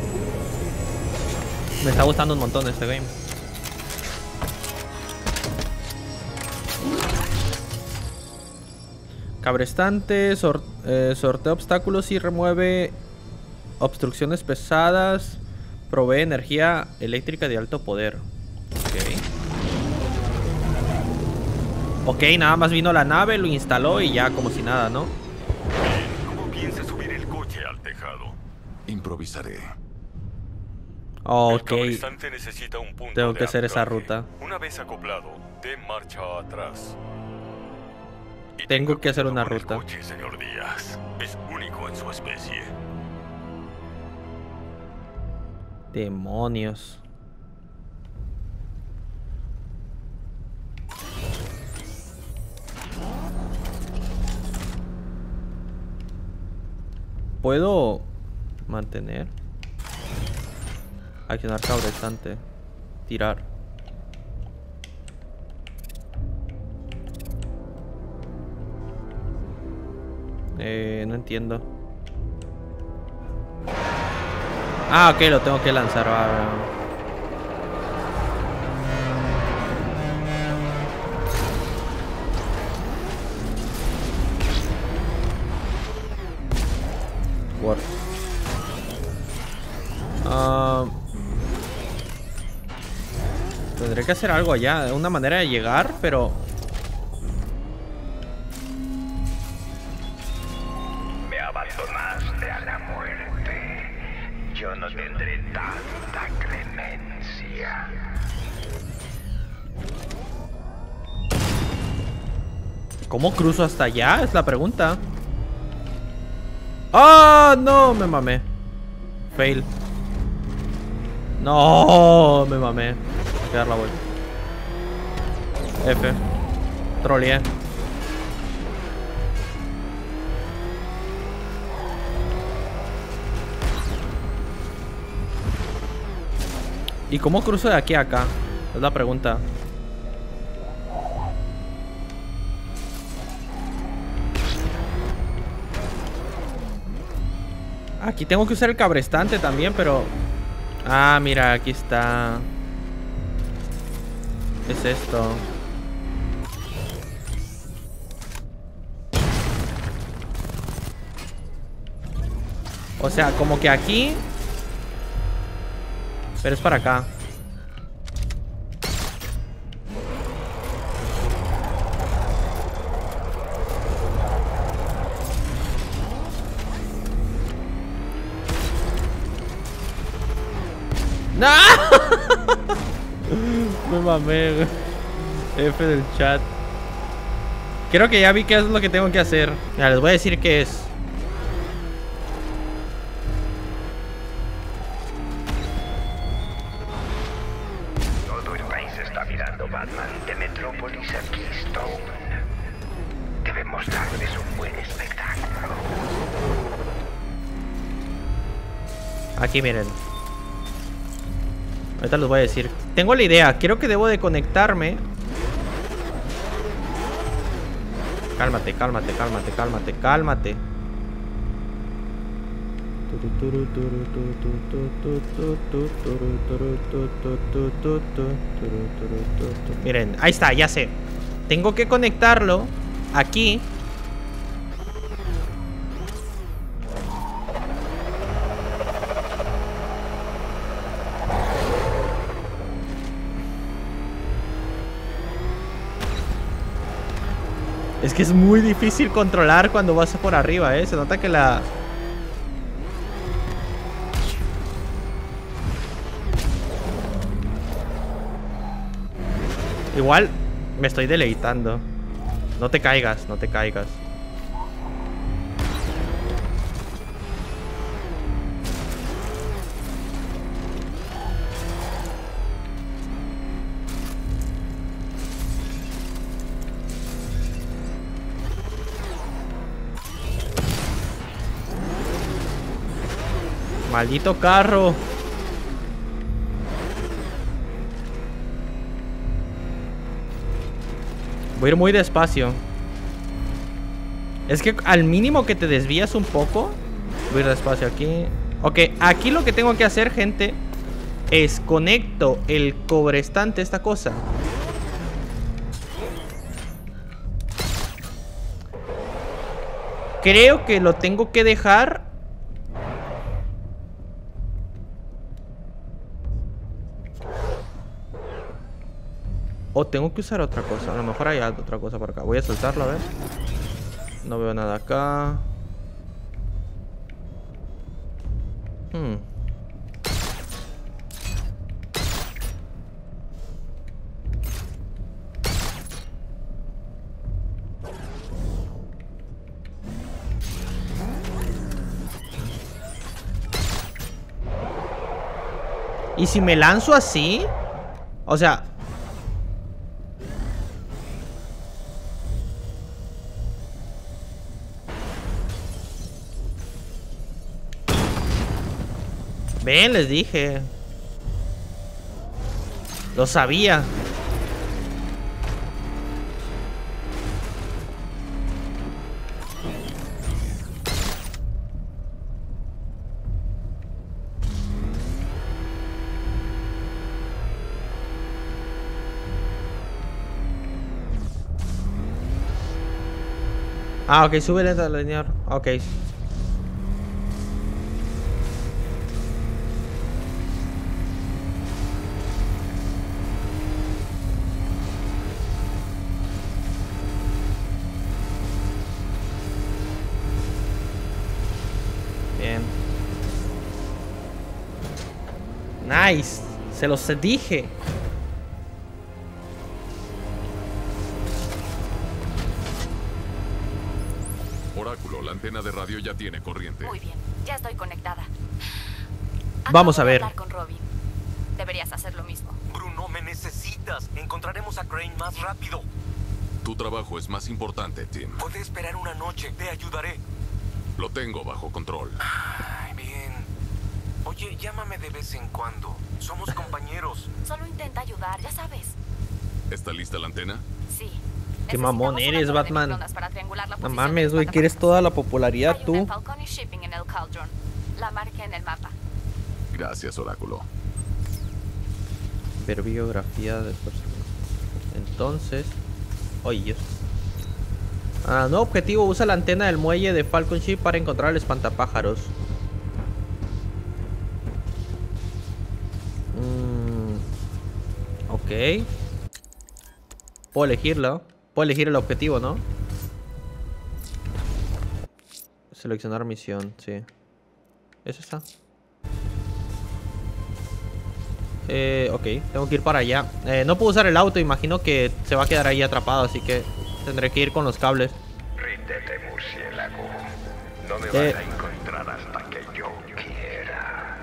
Me está gustando un montón este game. Cabrestante, sor eh, sortea obstáculos y remueve obstrucciones pesadas. Provee energía eléctrica de alto poder. Ok. Ok, nada más vino la nave, lo instaló y ya como si nada, ¿no?
¿Cómo piensas subir el coche al tejado?
Improvisaré.
Ok.
El cabrestante necesita un punto
Tengo
de
que hacer esa
anclaje.
ruta.
Una vez acoplado, de marcha atrás.
Tengo que hacer una
El
ruta.
coche, señor Díaz, es único en su especie.
Demonios. ¿Puedo mantener? Accionar cabrestante. Tirar. Eh, no entiendo. Ah, ok, lo tengo que lanzar. Va, va. War. Ah, tendré que hacer algo allá. Una manera de llegar, pero...
Me abandonaste a la muerte. Yo no tendré tanta clemencia.
¿Cómo cruzo hasta allá? Es la pregunta. ¡Ah! No, me mamé. Fail. No, me mamé. Voy a dar la vuelta. F. Troleé. ¿Y cómo cruzo de aquí a acá? Es la pregunta. Aquí tengo que usar el cabrestante también, pero... Ah, mira, aquí está. ¿Qué es esto? O sea, como que aquí... Pero es para acá. ¡No! Me mamé, güey. F del chat. Creo que ya vi qué es lo que tengo que hacer. Ya, les voy a decir qué es.
Todo el país está mirando Batman de Metrópolis a Keystone. Debemos darles un buen espectáculo.
Aquí, miren. Ahorita les voy a decir. Tengo la idea. Creo que debo de conectarme. Cálmate, cálmate, cálmate, cálmate, cálmate. Miren, ahí está, ya sé. tengo que conectarlo aquí. Es que es muy difícil controlar cuando vas por arriba, ¿eh? Se nota que la... Igual me estoy deleitando. No te caigas, no te caigas. Maldito carro. Voy a ir muy despacio. Es que al mínimo que te desvías un poco. Voy a ir despacio aquí. Ok, aquí lo que tengo que hacer, gente, es conecto el cobrestante, esta cosa. Creo que lo tengo que dejar. O tengo que usar otra cosa. A lo mejor hay otra cosa por acá. Voy a soltarlo, a ver. No veo nada acá. Hmm. ¿Y si me lanzo así? O sea... Ven, les dije. Lo sabía. Ah, ok, sube lenta lineal. Ok. Nice, se los dije.
Oráculo, la antena de radio ya tiene corriente.
Muy bien, ya estoy conectada.
Vamos a ver.
Acabo de hablar con Robin. Deberías hacer lo mismo.
Bruno, me necesitas. Encontraremos a Crane más rápido.
Tu trabajo es más importante, Tim.
Puede esperar una noche, te ayudaré.
Lo tengo bajo control.
Ay, bien. Oye, llámame de vez en cuando. Somos compañeros.
Solo intenta ayudar, ya sabes.
¿Está lista la antena?
Sí.
Qué mamón eres, Batman. No mames, güey, quieres toda la popularidad tú.
La marqué en el mapa.
Gracias, Oráculo.
Ver biografía de personas. Entonces... Oye, Dios. Ah, nuevo objetivo. Usa la antena del muelle de Falcon Ship para encontrar el espantapájaros. Mm, ok. Puedo elegirlo. Puedo elegir el objetivo, ¿no? Seleccionar misión, sí. Eso está. Eh, ok, tengo que ir para allá. eh, No puedo usar el auto, imagino que se va a quedar ahí atrapado. Así que tendré que ir con los cables.
Ríndete, murciélago. No me
eh.
vas a encontrar hasta que yo quiera.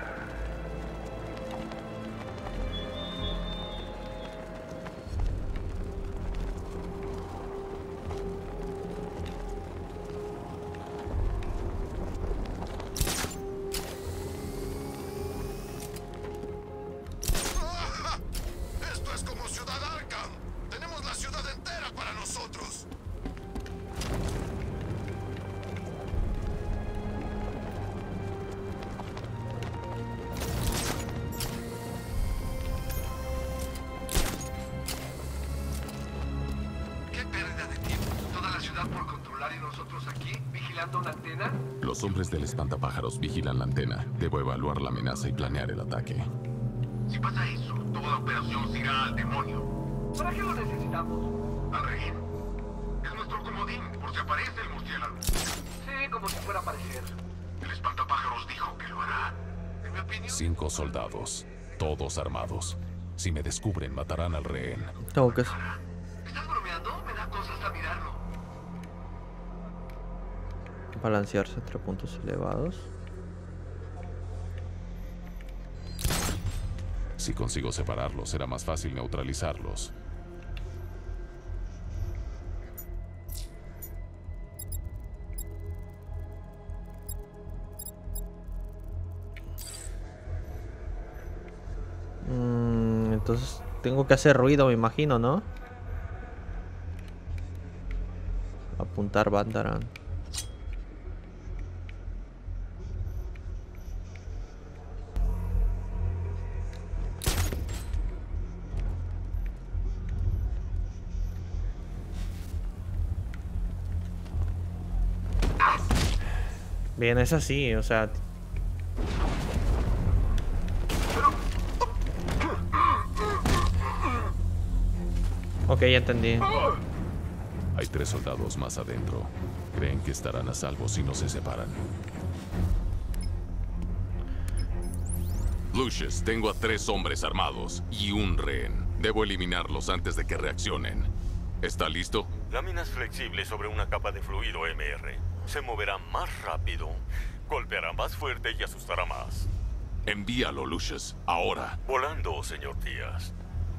Esto es como Ciudad Arkham. Tenemos la ciudad entera para nosotros.
aquí, vigilando una antena?
Los hombres del espantapájaros vigilan la antena. Debo evaluar la amenaza y planear el ataque.
Si pasa eso, toda la operación se irá al demonio.
¿Para qué lo necesitamos?
Al rehén. Es nuestro comodín, por si aparece el murciélago.
Sí, como si fuera a aparecer.
El espantapájaros dijo que lo hará. En mi opinión...
Cinco soldados, todos armados. Si me descubren, matarán al rehén.
Tengo que...
¿Estás bromeando? Me da cosas a mirarlo.
Balancearse entre puntos elevados.
Si consigo separarlos, será más fácil neutralizarlos.
Mm, entonces tengo que hacer ruido, me imagino, ¿no? Apuntar Bandaran. Bien, es así, o sea... Ok, ya entendí.
Hay tres soldados más adentro. Creen que estarán a salvo si no se separan. Lucius, tengo a tres hombres armados y un rehén. Debo eliminarlos antes de que reaccionen. ¿Está listo?
Láminas flexibles sobre una capa de fluido M R. Se moverá más rápido, golpeará más fuerte y asustará más.
Envíalo, Lucius, ahora.
Volando, señor Díaz.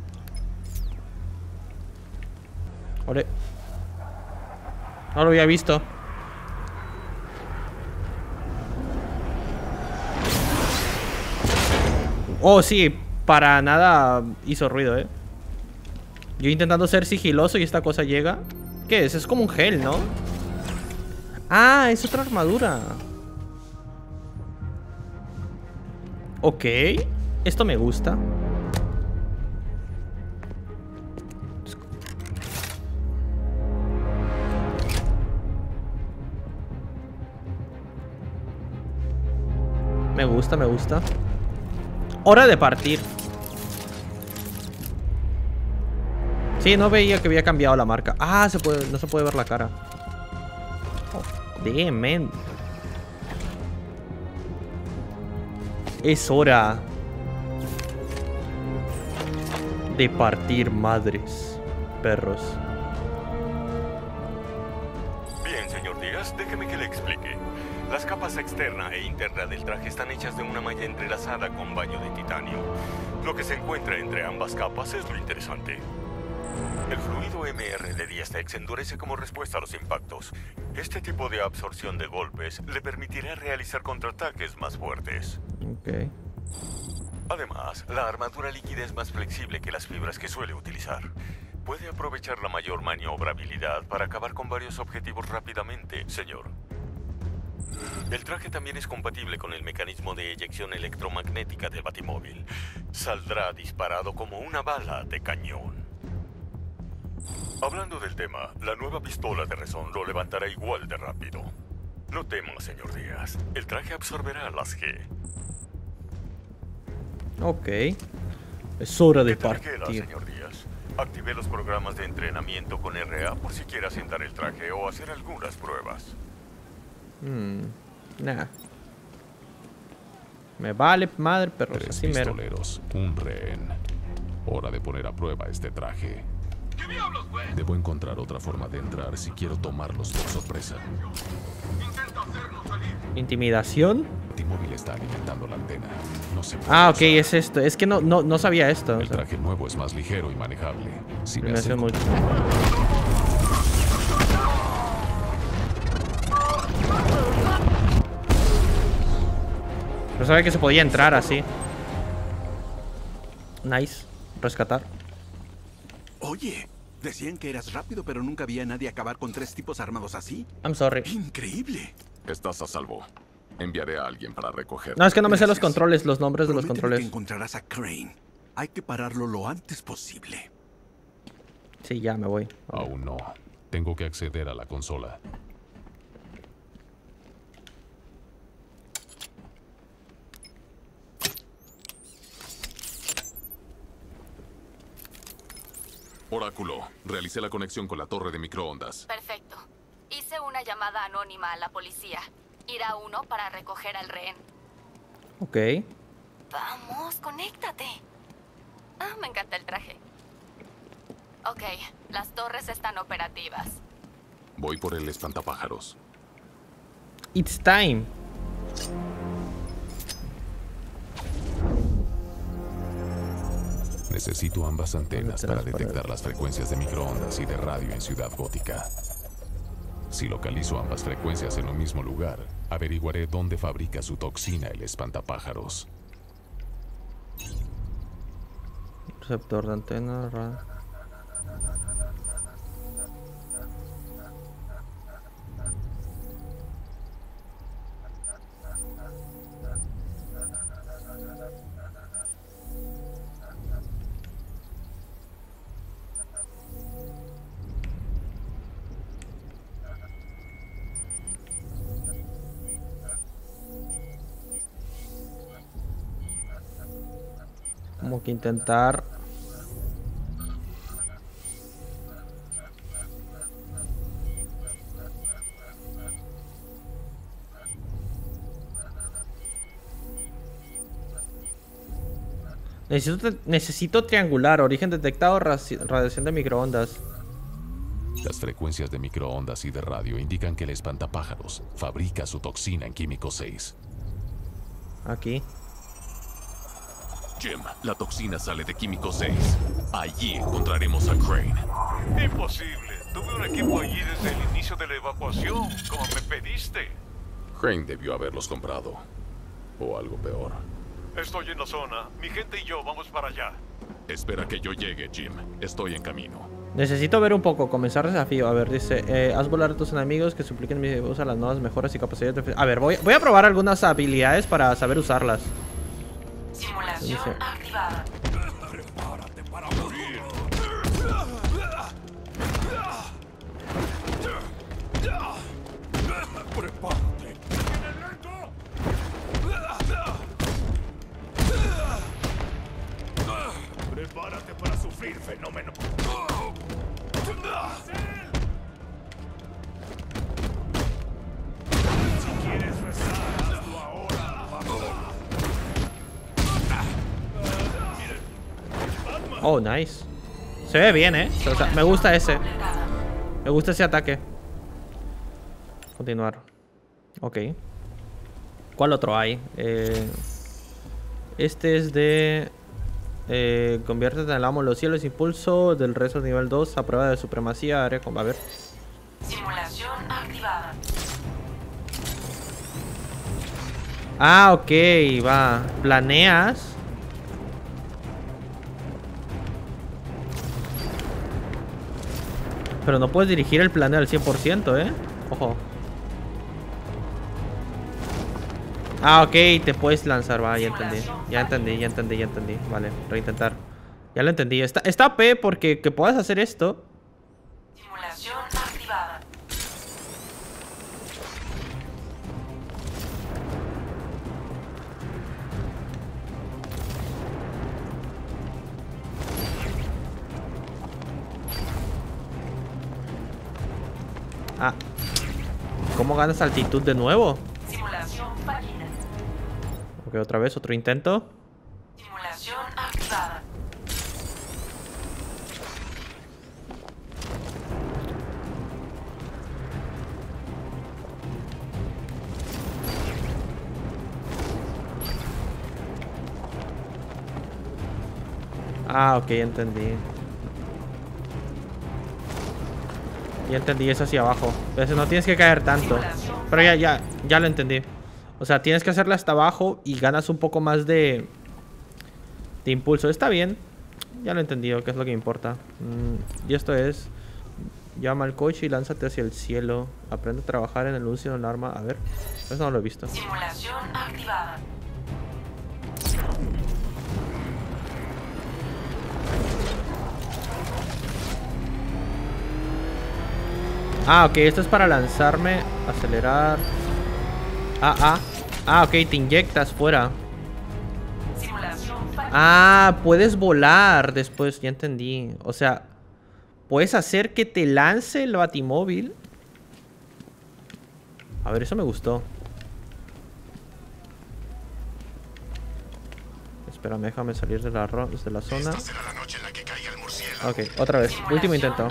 Ole. No lo había visto. Oh, sí, para nada hizo ruido, eh. Yo intentando ser sigiloso y esta cosa llega. ¿Qué es? Es como un gel, ¿no? Ah, es otra armadura. Ok. Esto me gusta. Me gusta, me gusta. Hora de partir. Sí, no veía que había cambiado la marca. Ah, se puede, no se puede ver la cara. Oh, damn, man. Es hora de partir madres, perros.
Bien, señor Díaz, déjeme que le explique. Las capas externa e interna del traje están hechas de una malla entrelazada con baño de titanio. Lo que se encuentra entre ambas capas es lo interesante. El fluido M R de Diastex endurece como respuesta a los impactos. Este tipo de absorción de golpes le permitirá realizar contraataques más fuertes.
Ok.
Además, la armadura líquida es más flexible que las fibras que suele utilizar. Puede aprovechar la mayor maniobrabilidad para acabar con varios objetivos rápidamente, señor. El traje también es compatible con el mecanismo de eyección electromagnética del Batimóvil. Saldrá disparado como una bala de cañón. Hablando del tema, la nueva pistola de Rezón lo levantará igual de rápido. No tema, señor Díaz. El traje absorberá las G.
Ok. Es hora de
¿Qué tal queda,
partir.
señor Díaz? Activé los programas de entrenamiento con R A por si quiere asentar el traje o hacer algunas pruebas.
Hmm. Nah. Me vale madre, perros.
Tres
Así mero.
pistoleros, un rehén. Hora de poner a prueba este traje. Debo encontrar otra forma de entrar si quiero tomarlos por sorpresa.
Intimidación.
Batimóvil está alimentando la antena. No se puede
Ah, ok,
usar.
es esto. Es que no, no, no sabía esto.
El traje nuevo es más ligero y manejable. Si me
Me hace
acerco-
mucho. No sabía que se podía entrar así. Nice. Rescatar.
Oye, decían que eras rápido, pero nunca vi a nadie acabar con tres tipos armados así.
I'm sorry.
Increíble.
Estás a salvo. Enviaré a alguien para recoger.
No, es que no me sé los
Gracias.
controles, los nombres de los
Prométeme
controles.
que encontrarás a Crane. Hay que pararlo lo antes posible.
Sí, ya me voy.
Aún no. Tengo que acceder a la consola. Oráculo, realicé la conexión con la torre de microondas.
Perfecto. Hice una llamada anónima a la policía. Irá uno para recoger al rehén.
Ok.
Vamos, conéctate. Ah, me encanta el traje. Ok, las torres están operativas.
Voy por el espantapájaros.
It's time.
Necesito ambas antenas para detectar las frecuencias de microondas y de radio en Ciudad Gótica. Si localizo ambas frecuencias en un mismo lugar, averiguaré dónde fabrica su toxina el espantapájaros.
Receptor de antena, radio. Como que intentar necesito, necesito triangular, origen detectado, radiación de microondas.
Las frecuencias de microondas y de radio indican que el espantapájaros fabrica su toxina en Químico seis.
Aquí.
Jim, la toxina sale de Químico seis. Allí encontraremos a Crane.
Imposible. Tuve un equipo allí desde el inicio de la evacuación, como me pediste.
Crane debió haberlos comprado. O algo peor.
Estoy en la zona. Mi gente y yo vamos para allá.
Espera que yo llegue, Jim. Estoy en camino.
Necesito ver un poco, comenzar desafío. A ver, dice, eh, haz volar a tus enemigos que supliquen mi usa las nuevas mejoras y capacidades de... A ver, voy, voy a probar algunas habilidades para saber usarlas.
Simulación activada.
Prepárate para morir. Prepárate. Prepárate para sufrir, fenómeno. Si quieres rezar, hazlo ahora, vamos.
Oh, nice. Se ve bien, eh. O sea, me gusta ese. Me gusta ese ataque. Continuar. Ok. ¿Cuál otro hay? Eh, este es de... Eh, conviértete en el amo de los cielos. Impulso del resto de nivel dos. A prueba de supremacía. Área con... A ver.
Simulación activada.
Ah, ok. Va. Planeas. Pero no puedes dirigir el planeo al cien por ciento, ¿eh? Ojo. Ah, ok, te puedes lanzar, va, ya entendí. Ya entendí, ya entendí, ya entendí. Vale, reintentar. Ya lo entendí. Está, está P porque que puedas hacer esto.
Simulación activada.
Ah. ¿Cómo ganas altitud de nuevo?
Simulación fallida.
Ok, otra vez, otro intento.
Simulación activada.
Ah, ok, ya entendí. Ya entendí, eso hacia abajo. Pero no tienes que caer tanto. Pero ya, ya, ya lo entendí. O sea, tienes que hacerla hasta abajo y ganas un poco más de... De impulso. Está bien. Ya lo he entendido, que es lo que importa. Mm, y esto es... Llama al coche y lánzate hacia el cielo. Aprende a trabajar en el uso de un arma. A ver, eso no lo he visto.
Simulación activada.
Ah, ok, esto es para lanzarme. Acelerar. Ah, ah. Ah, ok, te inyectas fuera.
Simulación fallida.
Ah, puedes volar después, ya entendí. O sea, Puedes hacer que te lance el batimóvil. A ver, eso me gustó. Espérame, déjame salir de la, de la zona. Ok, otra vez. Último intento.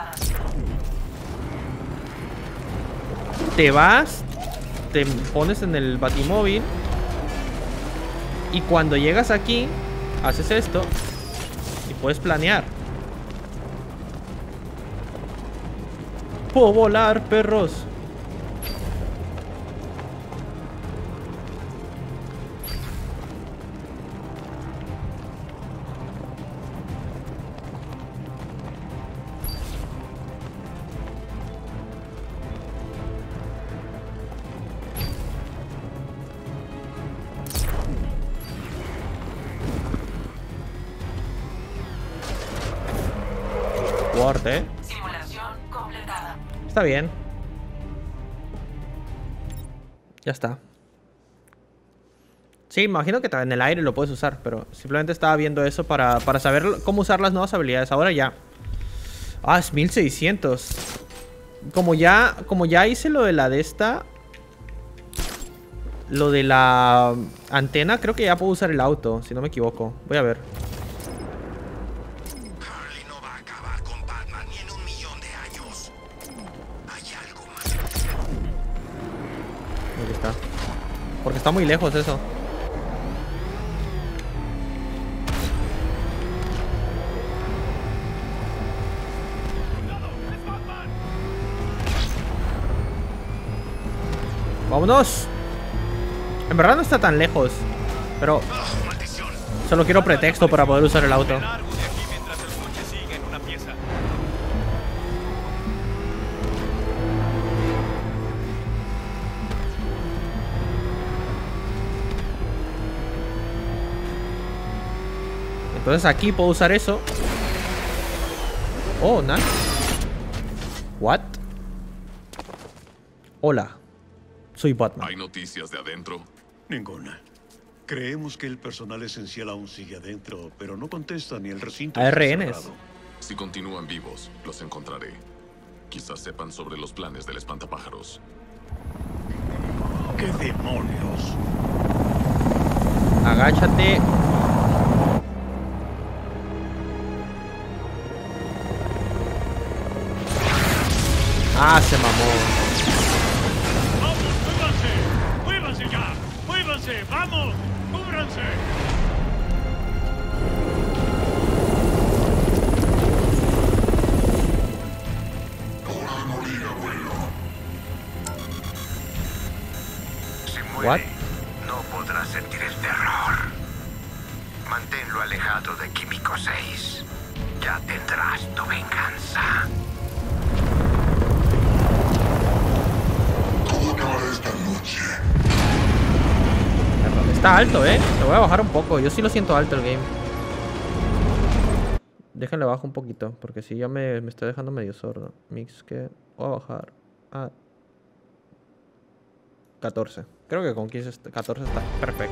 Te vas, te pones en el batimóvil. Y cuando llegas aquí, haces esto. Y puedes planear. ¡Puedo volar, perros! Fuerte, ¿eh?
Simulación completada.
Está bien. Ya está. Sí, imagino que en el aire lo puedes usar, pero simplemente estaba viendo eso para, para saber cómo usar las nuevas habilidades. Ahora ya. Ah, es mil seiscientos. Como ya, como ya hice lo de la de esta... Lo de la antena, creo que ya puedo usar el auto, si no me equivoco. Voy a ver. Aquí está. Porque está muy lejos eso. ¡Vámonos! En verdad no está tan lejos. Pero solo quiero pretexto para poder usar el auto. Entonces aquí puedo usar eso. Oh, nice. What? Hola. Soy Batman.
¿Hay noticias de adentro?
Ninguna. Creemos que el personal esencial aún sigue adentro, pero no contesta ni el recinto.
Hay rehenes.
cerrado.
Si continúan vivos, los encontraré. Quizás sepan sobre los planes del espantapájaros.
¿Qué demonios?
Agáchate. Ah, se mamó.
¡Vamos, muévanse! ¡Muévanse ya! ¡Muévanse! ¡Vamos! ¡Cúbranse!
Si muere, no podrás sentir el terror. Manténlo alejado de Químico seis. Ya tendrás tu venganza.
Esta noche.
Está alto, eh. Lo voy a bajar un poco. Yo sí lo siento alto el game. Déjenle bajo un poquito. Porque si ya me, me está dejando medio sordo. Mix que voy a bajar a catorce. Creo que con quince, catorce está perfecto.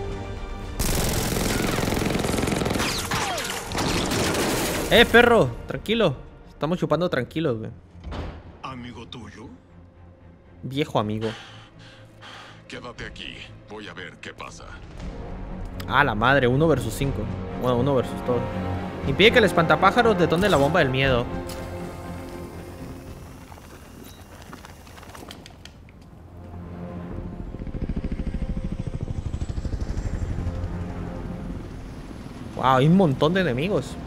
Eh, perro. Tranquilo. Estamos chupando tranquilos, güey.
¿Amigo tuyo?
Viejo amigo.
Quédate aquí. Voy a ver qué pasa.
Ah, la madre. Uno versus cinco. Bueno, uno versus todo. Impide que el espantapájaros detone la bomba del miedo. Wow, hay un montón de enemigos.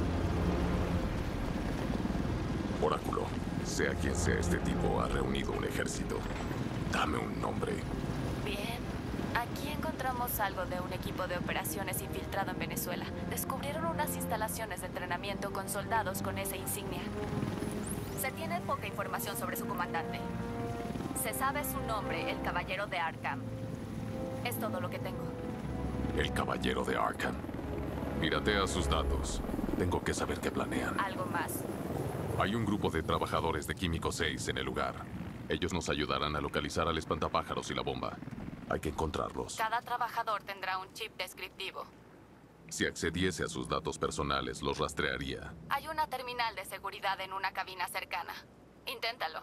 Oráculo, sea quien sea este tipo, ha reunido un ejército. Dame un nombre.
Bien. Aquí encontramos algo de un equipo de operaciones infiltrado en Venezuela. Descubrieron unas instalaciones de entrenamiento con soldados con esa insignia. Se tiene poca información sobre su comandante. Se sabe su nombre, el Caballero de Arkham. Es todo lo que tengo.
El Caballero de Arkham. Miratea sus datos. Tengo que saber qué planean.
Algo más.
Hay un grupo de trabajadores de Químico seis en el lugar. Ellos nos ayudarán a localizar al espantapájaros y la bomba. Hay que encontrarlos.
Cada trabajador tendrá un chip descriptivo.
Si accediese a sus datos personales, los rastrearía.
Hay una terminal de seguridad en una cabina cercana. Inténtalo.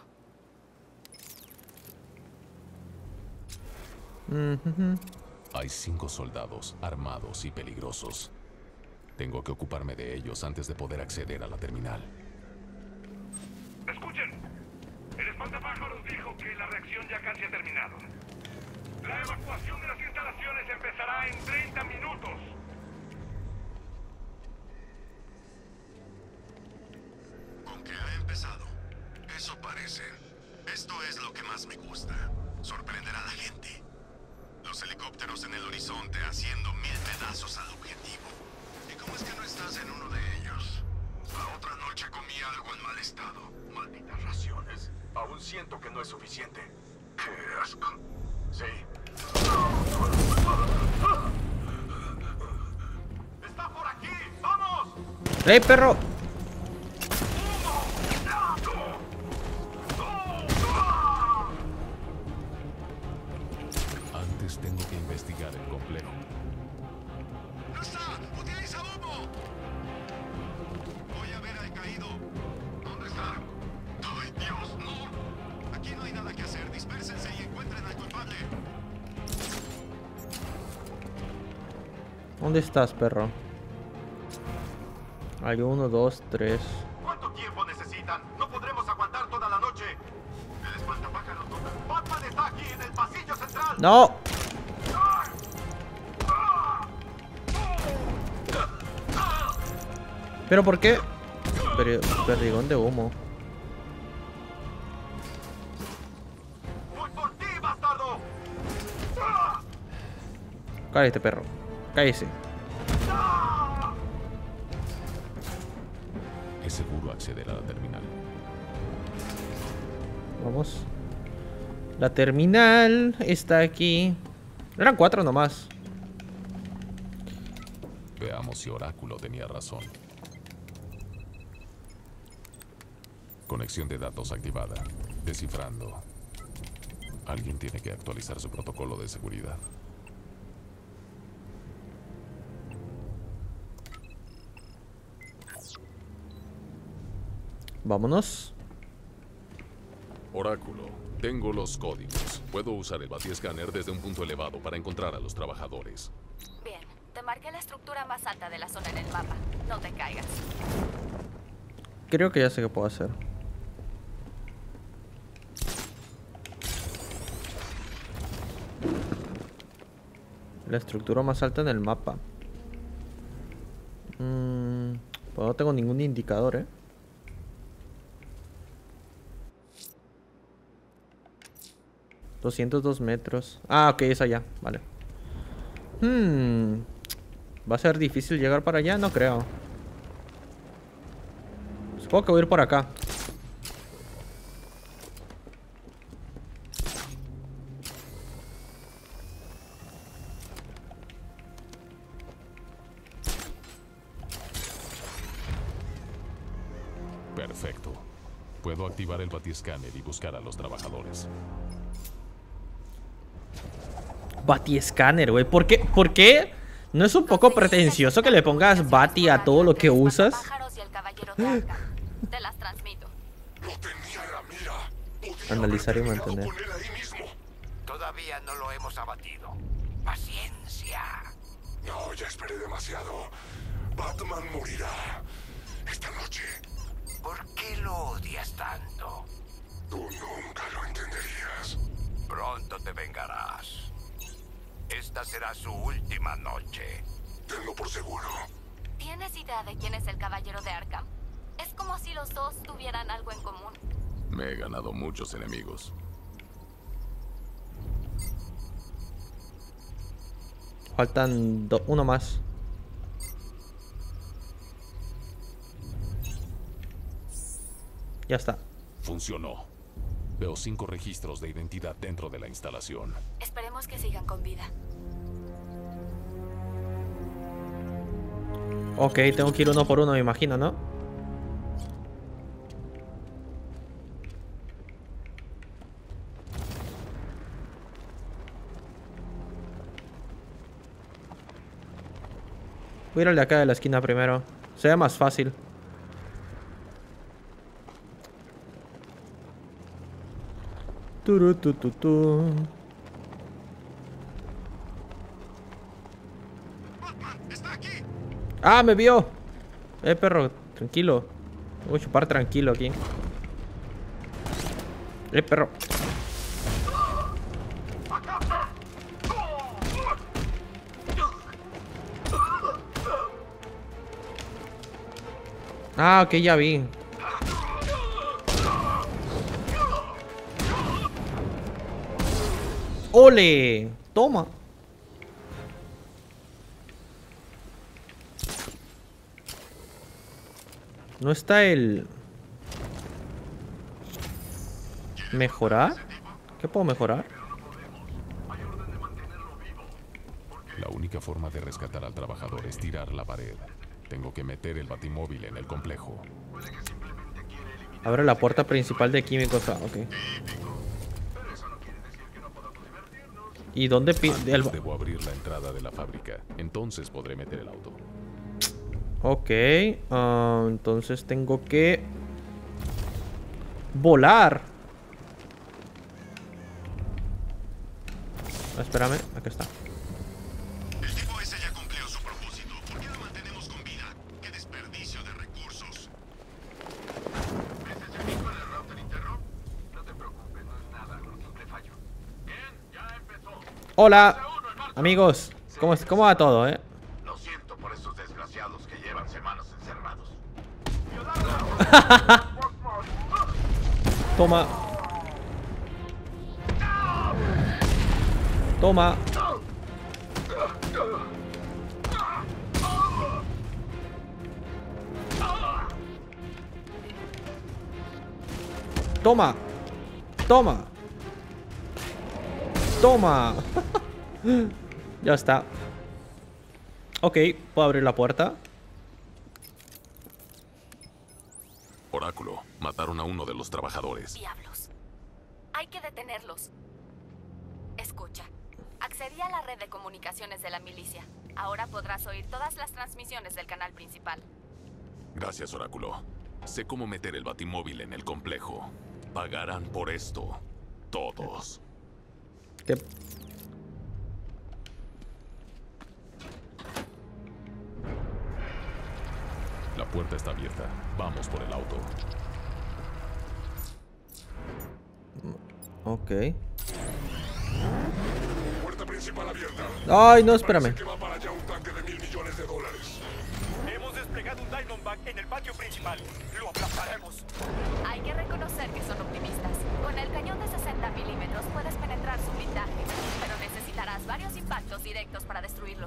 Mm-hmm.
Hay cinco soldados armados y peligrosos. Tengo que ocuparme de ellos antes de poder acceder a la terminal.
Escuchen. El espantapájaros dijo que la reacción ya casi ha terminado. La evacuación de las instalaciones empezará en treinta minutos.
Aunque ha empezado. Eso parece. Esto es lo que más me gusta. Sorprender a la gente. Los helicópteros en el horizonte haciendo mil pedazos al objetivo. ¿Y cómo es que no estás en uno de ellos? La otra noche comí algo en mal estado. Malditas raciones. Aún siento que no es suficiente. ¡Qué asco! Sí. ¡Está por aquí! ¡Vamos!
¡Ey, perro!
Antes tengo que investigar el complejo.
¡No está! ¡Utiliza humo! Voy a ver al caído. ¿Dónde está? ¡Ay, Dios, no! Aquí no hay nada que hacer. Dispérsense y encuentren al culpable.
¿Dónde estás, perro? Hay uno, dos, tres.
¿Cuánto tiempo necesitan? No podremos aguantar toda la noche. El espantapájaros. Batman está aquí en el pasillo central.
¡No! ¿Pero por qué? Per perdigón de humo.
¡Voy por ti, bastardo!
Cállate, perro. Cállese.
Es seguro acceder a la terminal.
Vamos. La terminal está aquí. Eran cuatro nomás.
Veamos si Oráculo tenía razón. Conexión de datos activada. Descifrando. Alguien tiene que actualizar su protocolo de seguridad.
Vámonos.
Oráculo, tengo los códigos. Puedo usar el batiescáner desde un punto elevado para encontrar a los trabajadores.
Bien, te marqué la estructura más alta de la zona en el mapa. No te caigas.
Creo que ya sé qué puedo hacer. La estructura más alta en el mapa. Mm, pues no tengo ningún indicador, eh. doscientos dos metros. Ah, ok, es allá. Vale. Hmm. ¿Va a ser difícil llegar para allá? No creo. Supongo que voy a ir por acá.
Perfecto. Puedo activar el batiescáner y buscar a los trabajadores.
Batiescáner, güey. ¿Por qué? ¿Por qué? ¿No es un poco pretencioso que le pongas Bati a todo lo que usas?
Te las transmito.
Analizar y mantener.
Todavía no lo hemos abatido. Paciencia.
No, ya esperé demasiado. Batman morirá esta noche.
¿Por qué lo odias tanto?
Tú nunca lo entenderías.
Pronto te vengarás. Esta será su última noche.
Tenlo por seguro.
¿Tienes idea de quién es el Caballero de Arkham? Es como si los dos tuvieran algo en común.
Me he ganado muchos enemigos.
Faltan uno más. Ya está.
Funcionó. Veo cinco registros de identidad dentro de la instalación.
Esperemos que sigan con vida.
Ok, tengo que ir uno por uno, me imagino, ¿no? Voy a ir al de acá de la esquina primero. Se ve más fácil. Turu, tu, tu, tu. ¡Ah, me vio! Eh, perro, tranquilo. Voy a chupar tranquilo aquí. Eh, perro. Ah, ok, ya vi. ¡Ole! Toma. No está el... ¿Mejorar? ¿Qué puedo mejorar?
La única forma de rescatar al trabajador es tirar la pared. Tengo que meter el batimóvil en el complejo.
Abre la puerta principal de químicos. Ah, ok. ¿Y dónde pide el...
Debo abrir la entrada de la fábrica. Entonces podré meter el auto.
Ok. Uh, entonces tengo que... volar. Ah, espérame. Aquí está.
El tipo ese ya cumplió su propósito. ¿Por qué lo mantenemos con vida? ¡Qué desperdicio de recursos! ¿Ves ese pico en el router interno? No te preocupes, no es nada, un simple fallo. Bien, ya empezó.
Hola, amigos. ¿Cómo, cómo va todo, eh?
Lo siento por esos desgraciados que llevan semanas encerrados.
Toma. Toma. Toma. Toma. Toma. Ya está. Ok, puedo abrir la puerta.
Oráculo, mataron a uno de los trabajadores.
Diablos. Hay que detenerlos. Escucha. Accedí a la red de comunicaciones de la milicia. Ahora podrás oír todas las transmisiones del canal principal.
Gracias, Oráculo. Sé cómo meter el batimóvil en el complejo. Pagarán por esto. Todos.
¿Qué?
La puerta está abierta. Vamos por el auto.
Ok.
Puerta principal abierta.
Ay, no, espérame.
Que va para allá un tanque de mil millones de dólares.
Hemos desplegado un Diamondback en el patio principal. Lo aplastaremos.
Hay que reconocer que son optimistas. Con el cañón de sesenta milímetros puedes penetrar su blindaje, pero necesitarás varios impactos directos para destruirlos.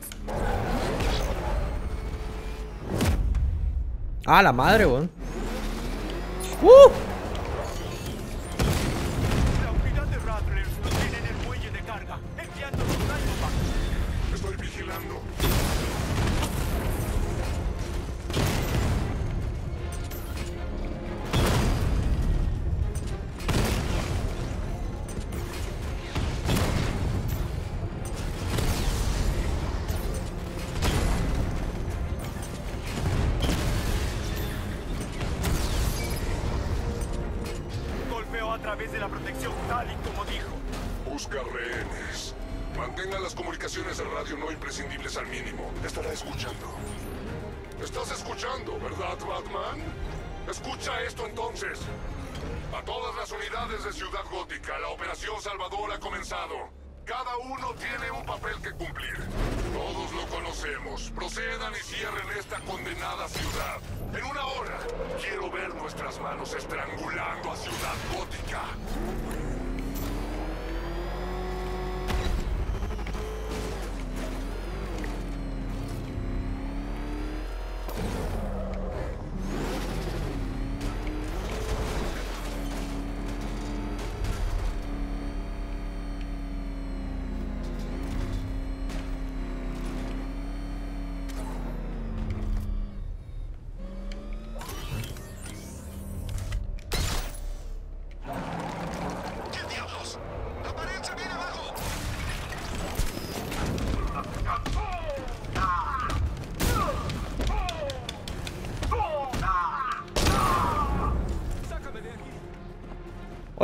Ah, la madre, weón. ¡Uh!
La unidad de Rattlers lo tiene en el muelle de carga, enviando los Diamondbacks.
Estoy vigilando.
A través de la protección, tal y como dijo.
Busca rehenes. Mantenga las comunicaciones de radio no imprescindibles al mínimo. Estará escuchando. ¿Estás escuchando, verdad, Batman? Escucha esto entonces. A todas las unidades de Ciudad Gótica, la Operación Salvador ha comenzado. Cada uno tiene un papel que cumplir. Todos lo conocemos. Procedan y cierren esta condenada ciudad. En una hora, quiero ver nuestras manos estrangulando a Ciudad Gótica.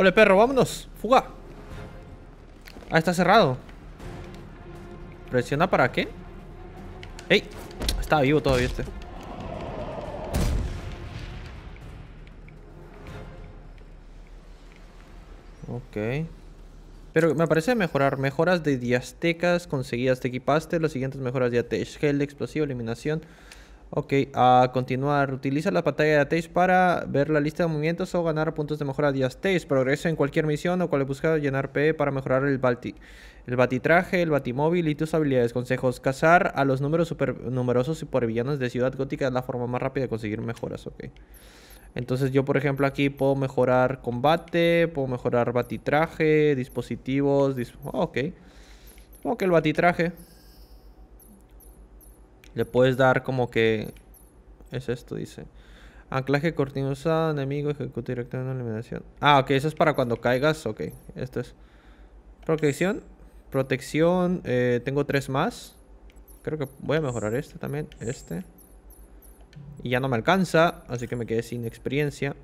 Ole, perro, vámonos. Fuga. Ah, está cerrado. ¿Presiona para qué? ¡Ey! Está vivo todavía este. Ok. Pero me parece mejorar. Mejoras de diastecas conseguidas. Te equipaste. Las siguientes mejoras de Atech. Gel de explosivo, eliminación. Ok, a continuar. Utiliza la pantalla de Atech para ver la lista de movimientos o ganar puntos de mejora de Atech. Progresa en cualquier misión o cual busca llenar P E para mejorar el bati, el batitraje, el batimóvil y tus habilidades. Consejos. Cazar a los números super numerosos y por villanos de Ciudad Gótica es la forma más rápida de conseguir mejoras. Ok. Entonces yo, por ejemplo, aquí puedo mejorar combate, puedo mejorar batitraje, dispositivos. Dis oh, ok. Ok, el batitraje. Le puedes dar como que... Es esto, dice. Anclaje cortinosa, enemigo, ejecuta directamente una eliminación. Ah, ok, eso es para cuando caigas. Ok, esto es. Protección. Protección. Eh, tengo tres más. Creo que voy a mejorar este también. Este. Y ya no me alcanza, así que me quedé sin experiencia.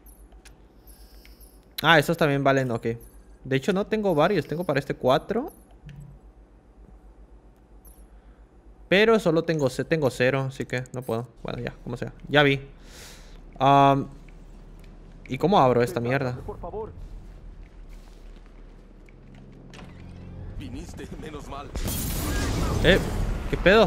Ah, estos también valen, ok. De hecho no tengo varios, tengo para este cuatro. Pero solo tengo, tengo cero, así que no puedo. Bueno, ya, como sea. Ya vi. Um, ¿Y cómo abro esta mierda?
Por favor. Viniste, menos mal.
Eh, ¿qué pedo?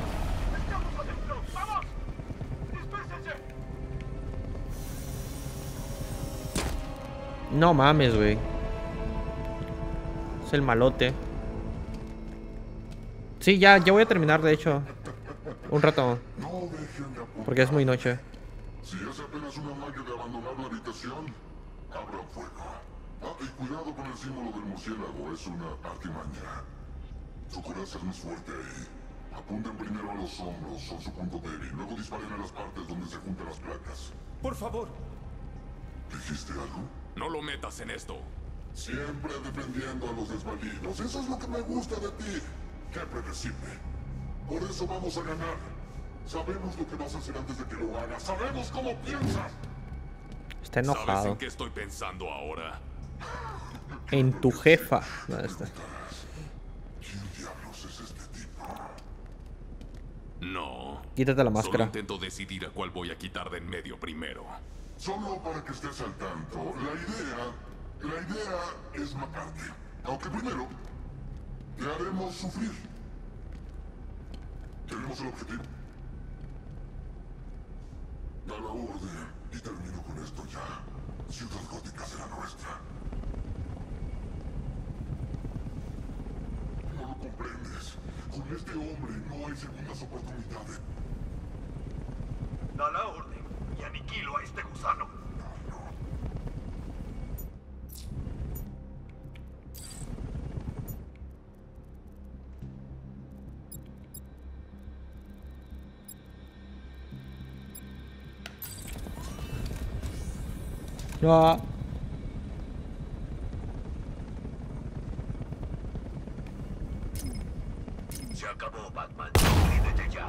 No mames, güey. Es el malote. Sí, ya, ya voy a terminar, de hecho. Un rato. Porque es muy noche.
Si es apenas una magia de abandonar la habitación, abran fuego. Ah, y cuidado con el símbolo del murciélago, es una artimaña. Su coraza es más fuerte ahí. Apunten primero a los hombros, son su punto débil. Luego disparen a las partes donde se juntan las placas.
Por favor.
¿Dijiste algo?
No lo metas en esto.
Siempre defendiendo a los desvalidos. Eso es lo que me gusta de ti. Qué predecible. Por eso vamos a ganar. Sabemos lo que vas a hacer antes de que lo hagas. Sabemos cómo piensas.
Está enojado.
¿Sabes en qué estoy pensando ahora?
En tu jefa. No, está.
¿Quién diablos es este tipo?
No.
Quítate la máscara.
Solo intento decidir a cuál voy a quitar de en medio primero.
Solo para que estés al tanto, la idea... La idea es matarte. Aunque primero... Te haremos sufrir. Tenemos el objetivo. Da la orden y termino con esto ya. Ciudad Gótica será nuestra. No lo comprendes. Con este hombre no hay segundas oportunidades.
Da la orden y aniquilo a este gusano.
No.
Se acabó, Batman. Lídete ya.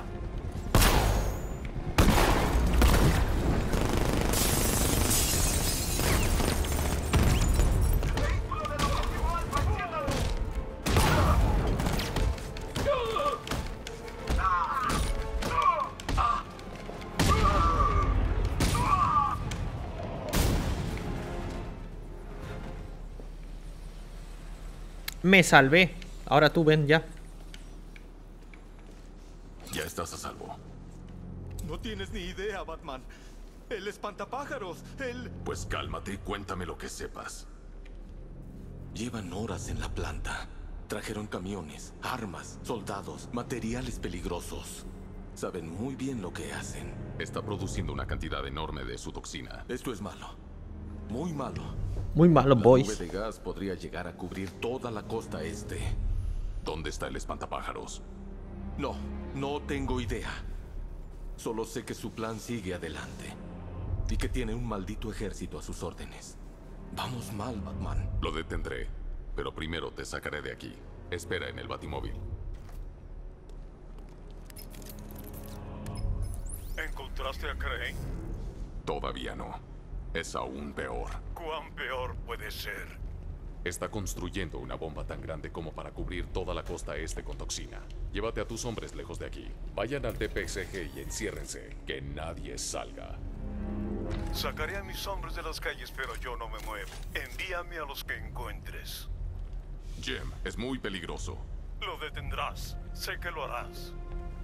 Me salvé. Ahora tú ven ya.
Ya estás a salvo.
No tienes ni idea, Batman. El espantapájaros, el...
Pues cálmate y cuéntame lo que sepas.
Llevan horas en la planta. Trajeron camiones, armas, soldados, materiales peligrosos. Saben muy bien lo que hacen.
Está produciendo una cantidad enorme de su toxina.
Esto es malo. Muy malo.
Muy malo, boys.
La nube de gas podría llegar a cubrir toda la costa este.
¿Dónde está el espantapájaros?
No, no tengo idea. Solo sé que su plan sigue adelante. Y que tiene un maldito ejército a sus órdenes. Vamos mal, Batman.
Lo detendré, pero primero te sacaré de aquí. Espera en el batimóvil.
¿Encontraste a Crane?
Todavía no. es aún peor.
¿Cuán peor puede ser?
Está construyendo una bomba tan grande como para cubrir toda la costa este con toxina. Llévate a tus hombres lejos de aquí. Vayan al T P S G y enciérrense. Que nadie salga.
Sacaré a mis hombres de las calles, pero yo no me muevo. Envíame a los que encuentres.
Jim, es muy peligroso.
Lo detendrás. Sé que lo harás.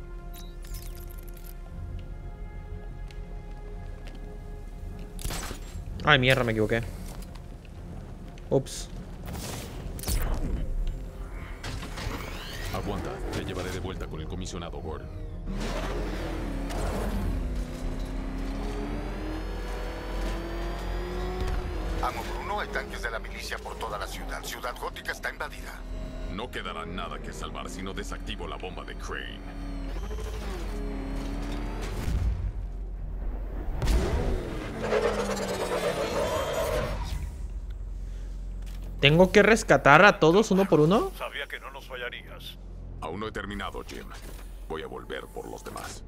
Ay, mierda, me equivoqué. Ups.
Aguanta, te llevaré de vuelta con el comisionado Gordon.
Amo Bruno, hay tanques de la milicia por toda la ciudad. Ciudad Gótica está invadida.
No quedará nada que salvar si no desactivo la bomba de Crane.
¿Tengo que rescatar a todos uno por uno?
Sabía que no nos fallarías.
Aún no he terminado, Jim. Voy a volver por los demás.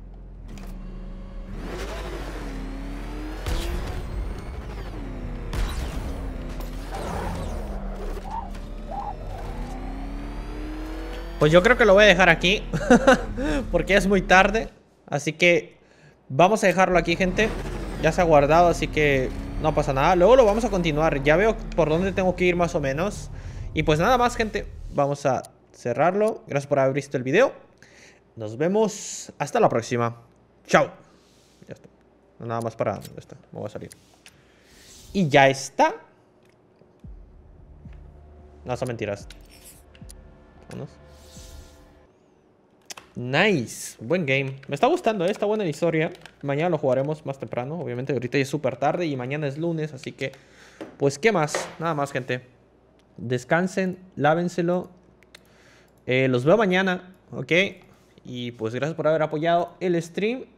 Pues yo creo que lo voy a dejar aquí. Porque es muy tarde. Así que vamos a dejarlo aquí, gente. Ya se ha guardado, así que no pasa nada. Luego lo vamos a continuar. Ya veo por dónde tengo que ir más o menos. Y pues nada más, gente. Vamos a cerrarlo. Gracias por haber visto el video. Nos vemos hasta la próxima. Chao. Ya está. Nada más para... Ya está. Me voy a salir. Y ya está. No, son mentiras. Vámonos. Nice, buen game. Me está gustando, ¿eh? Está buena la historia. Mañana lo jugaremos más temprano. Obviamente ahorita ya es súper tarde y mañana es lunes. Así que, pues, ¿qué más? Nada más, gente. Descansen, lávenselo. eh, Los veo mañana, ¿ok? Y pues gracias por haber apoyado el stream.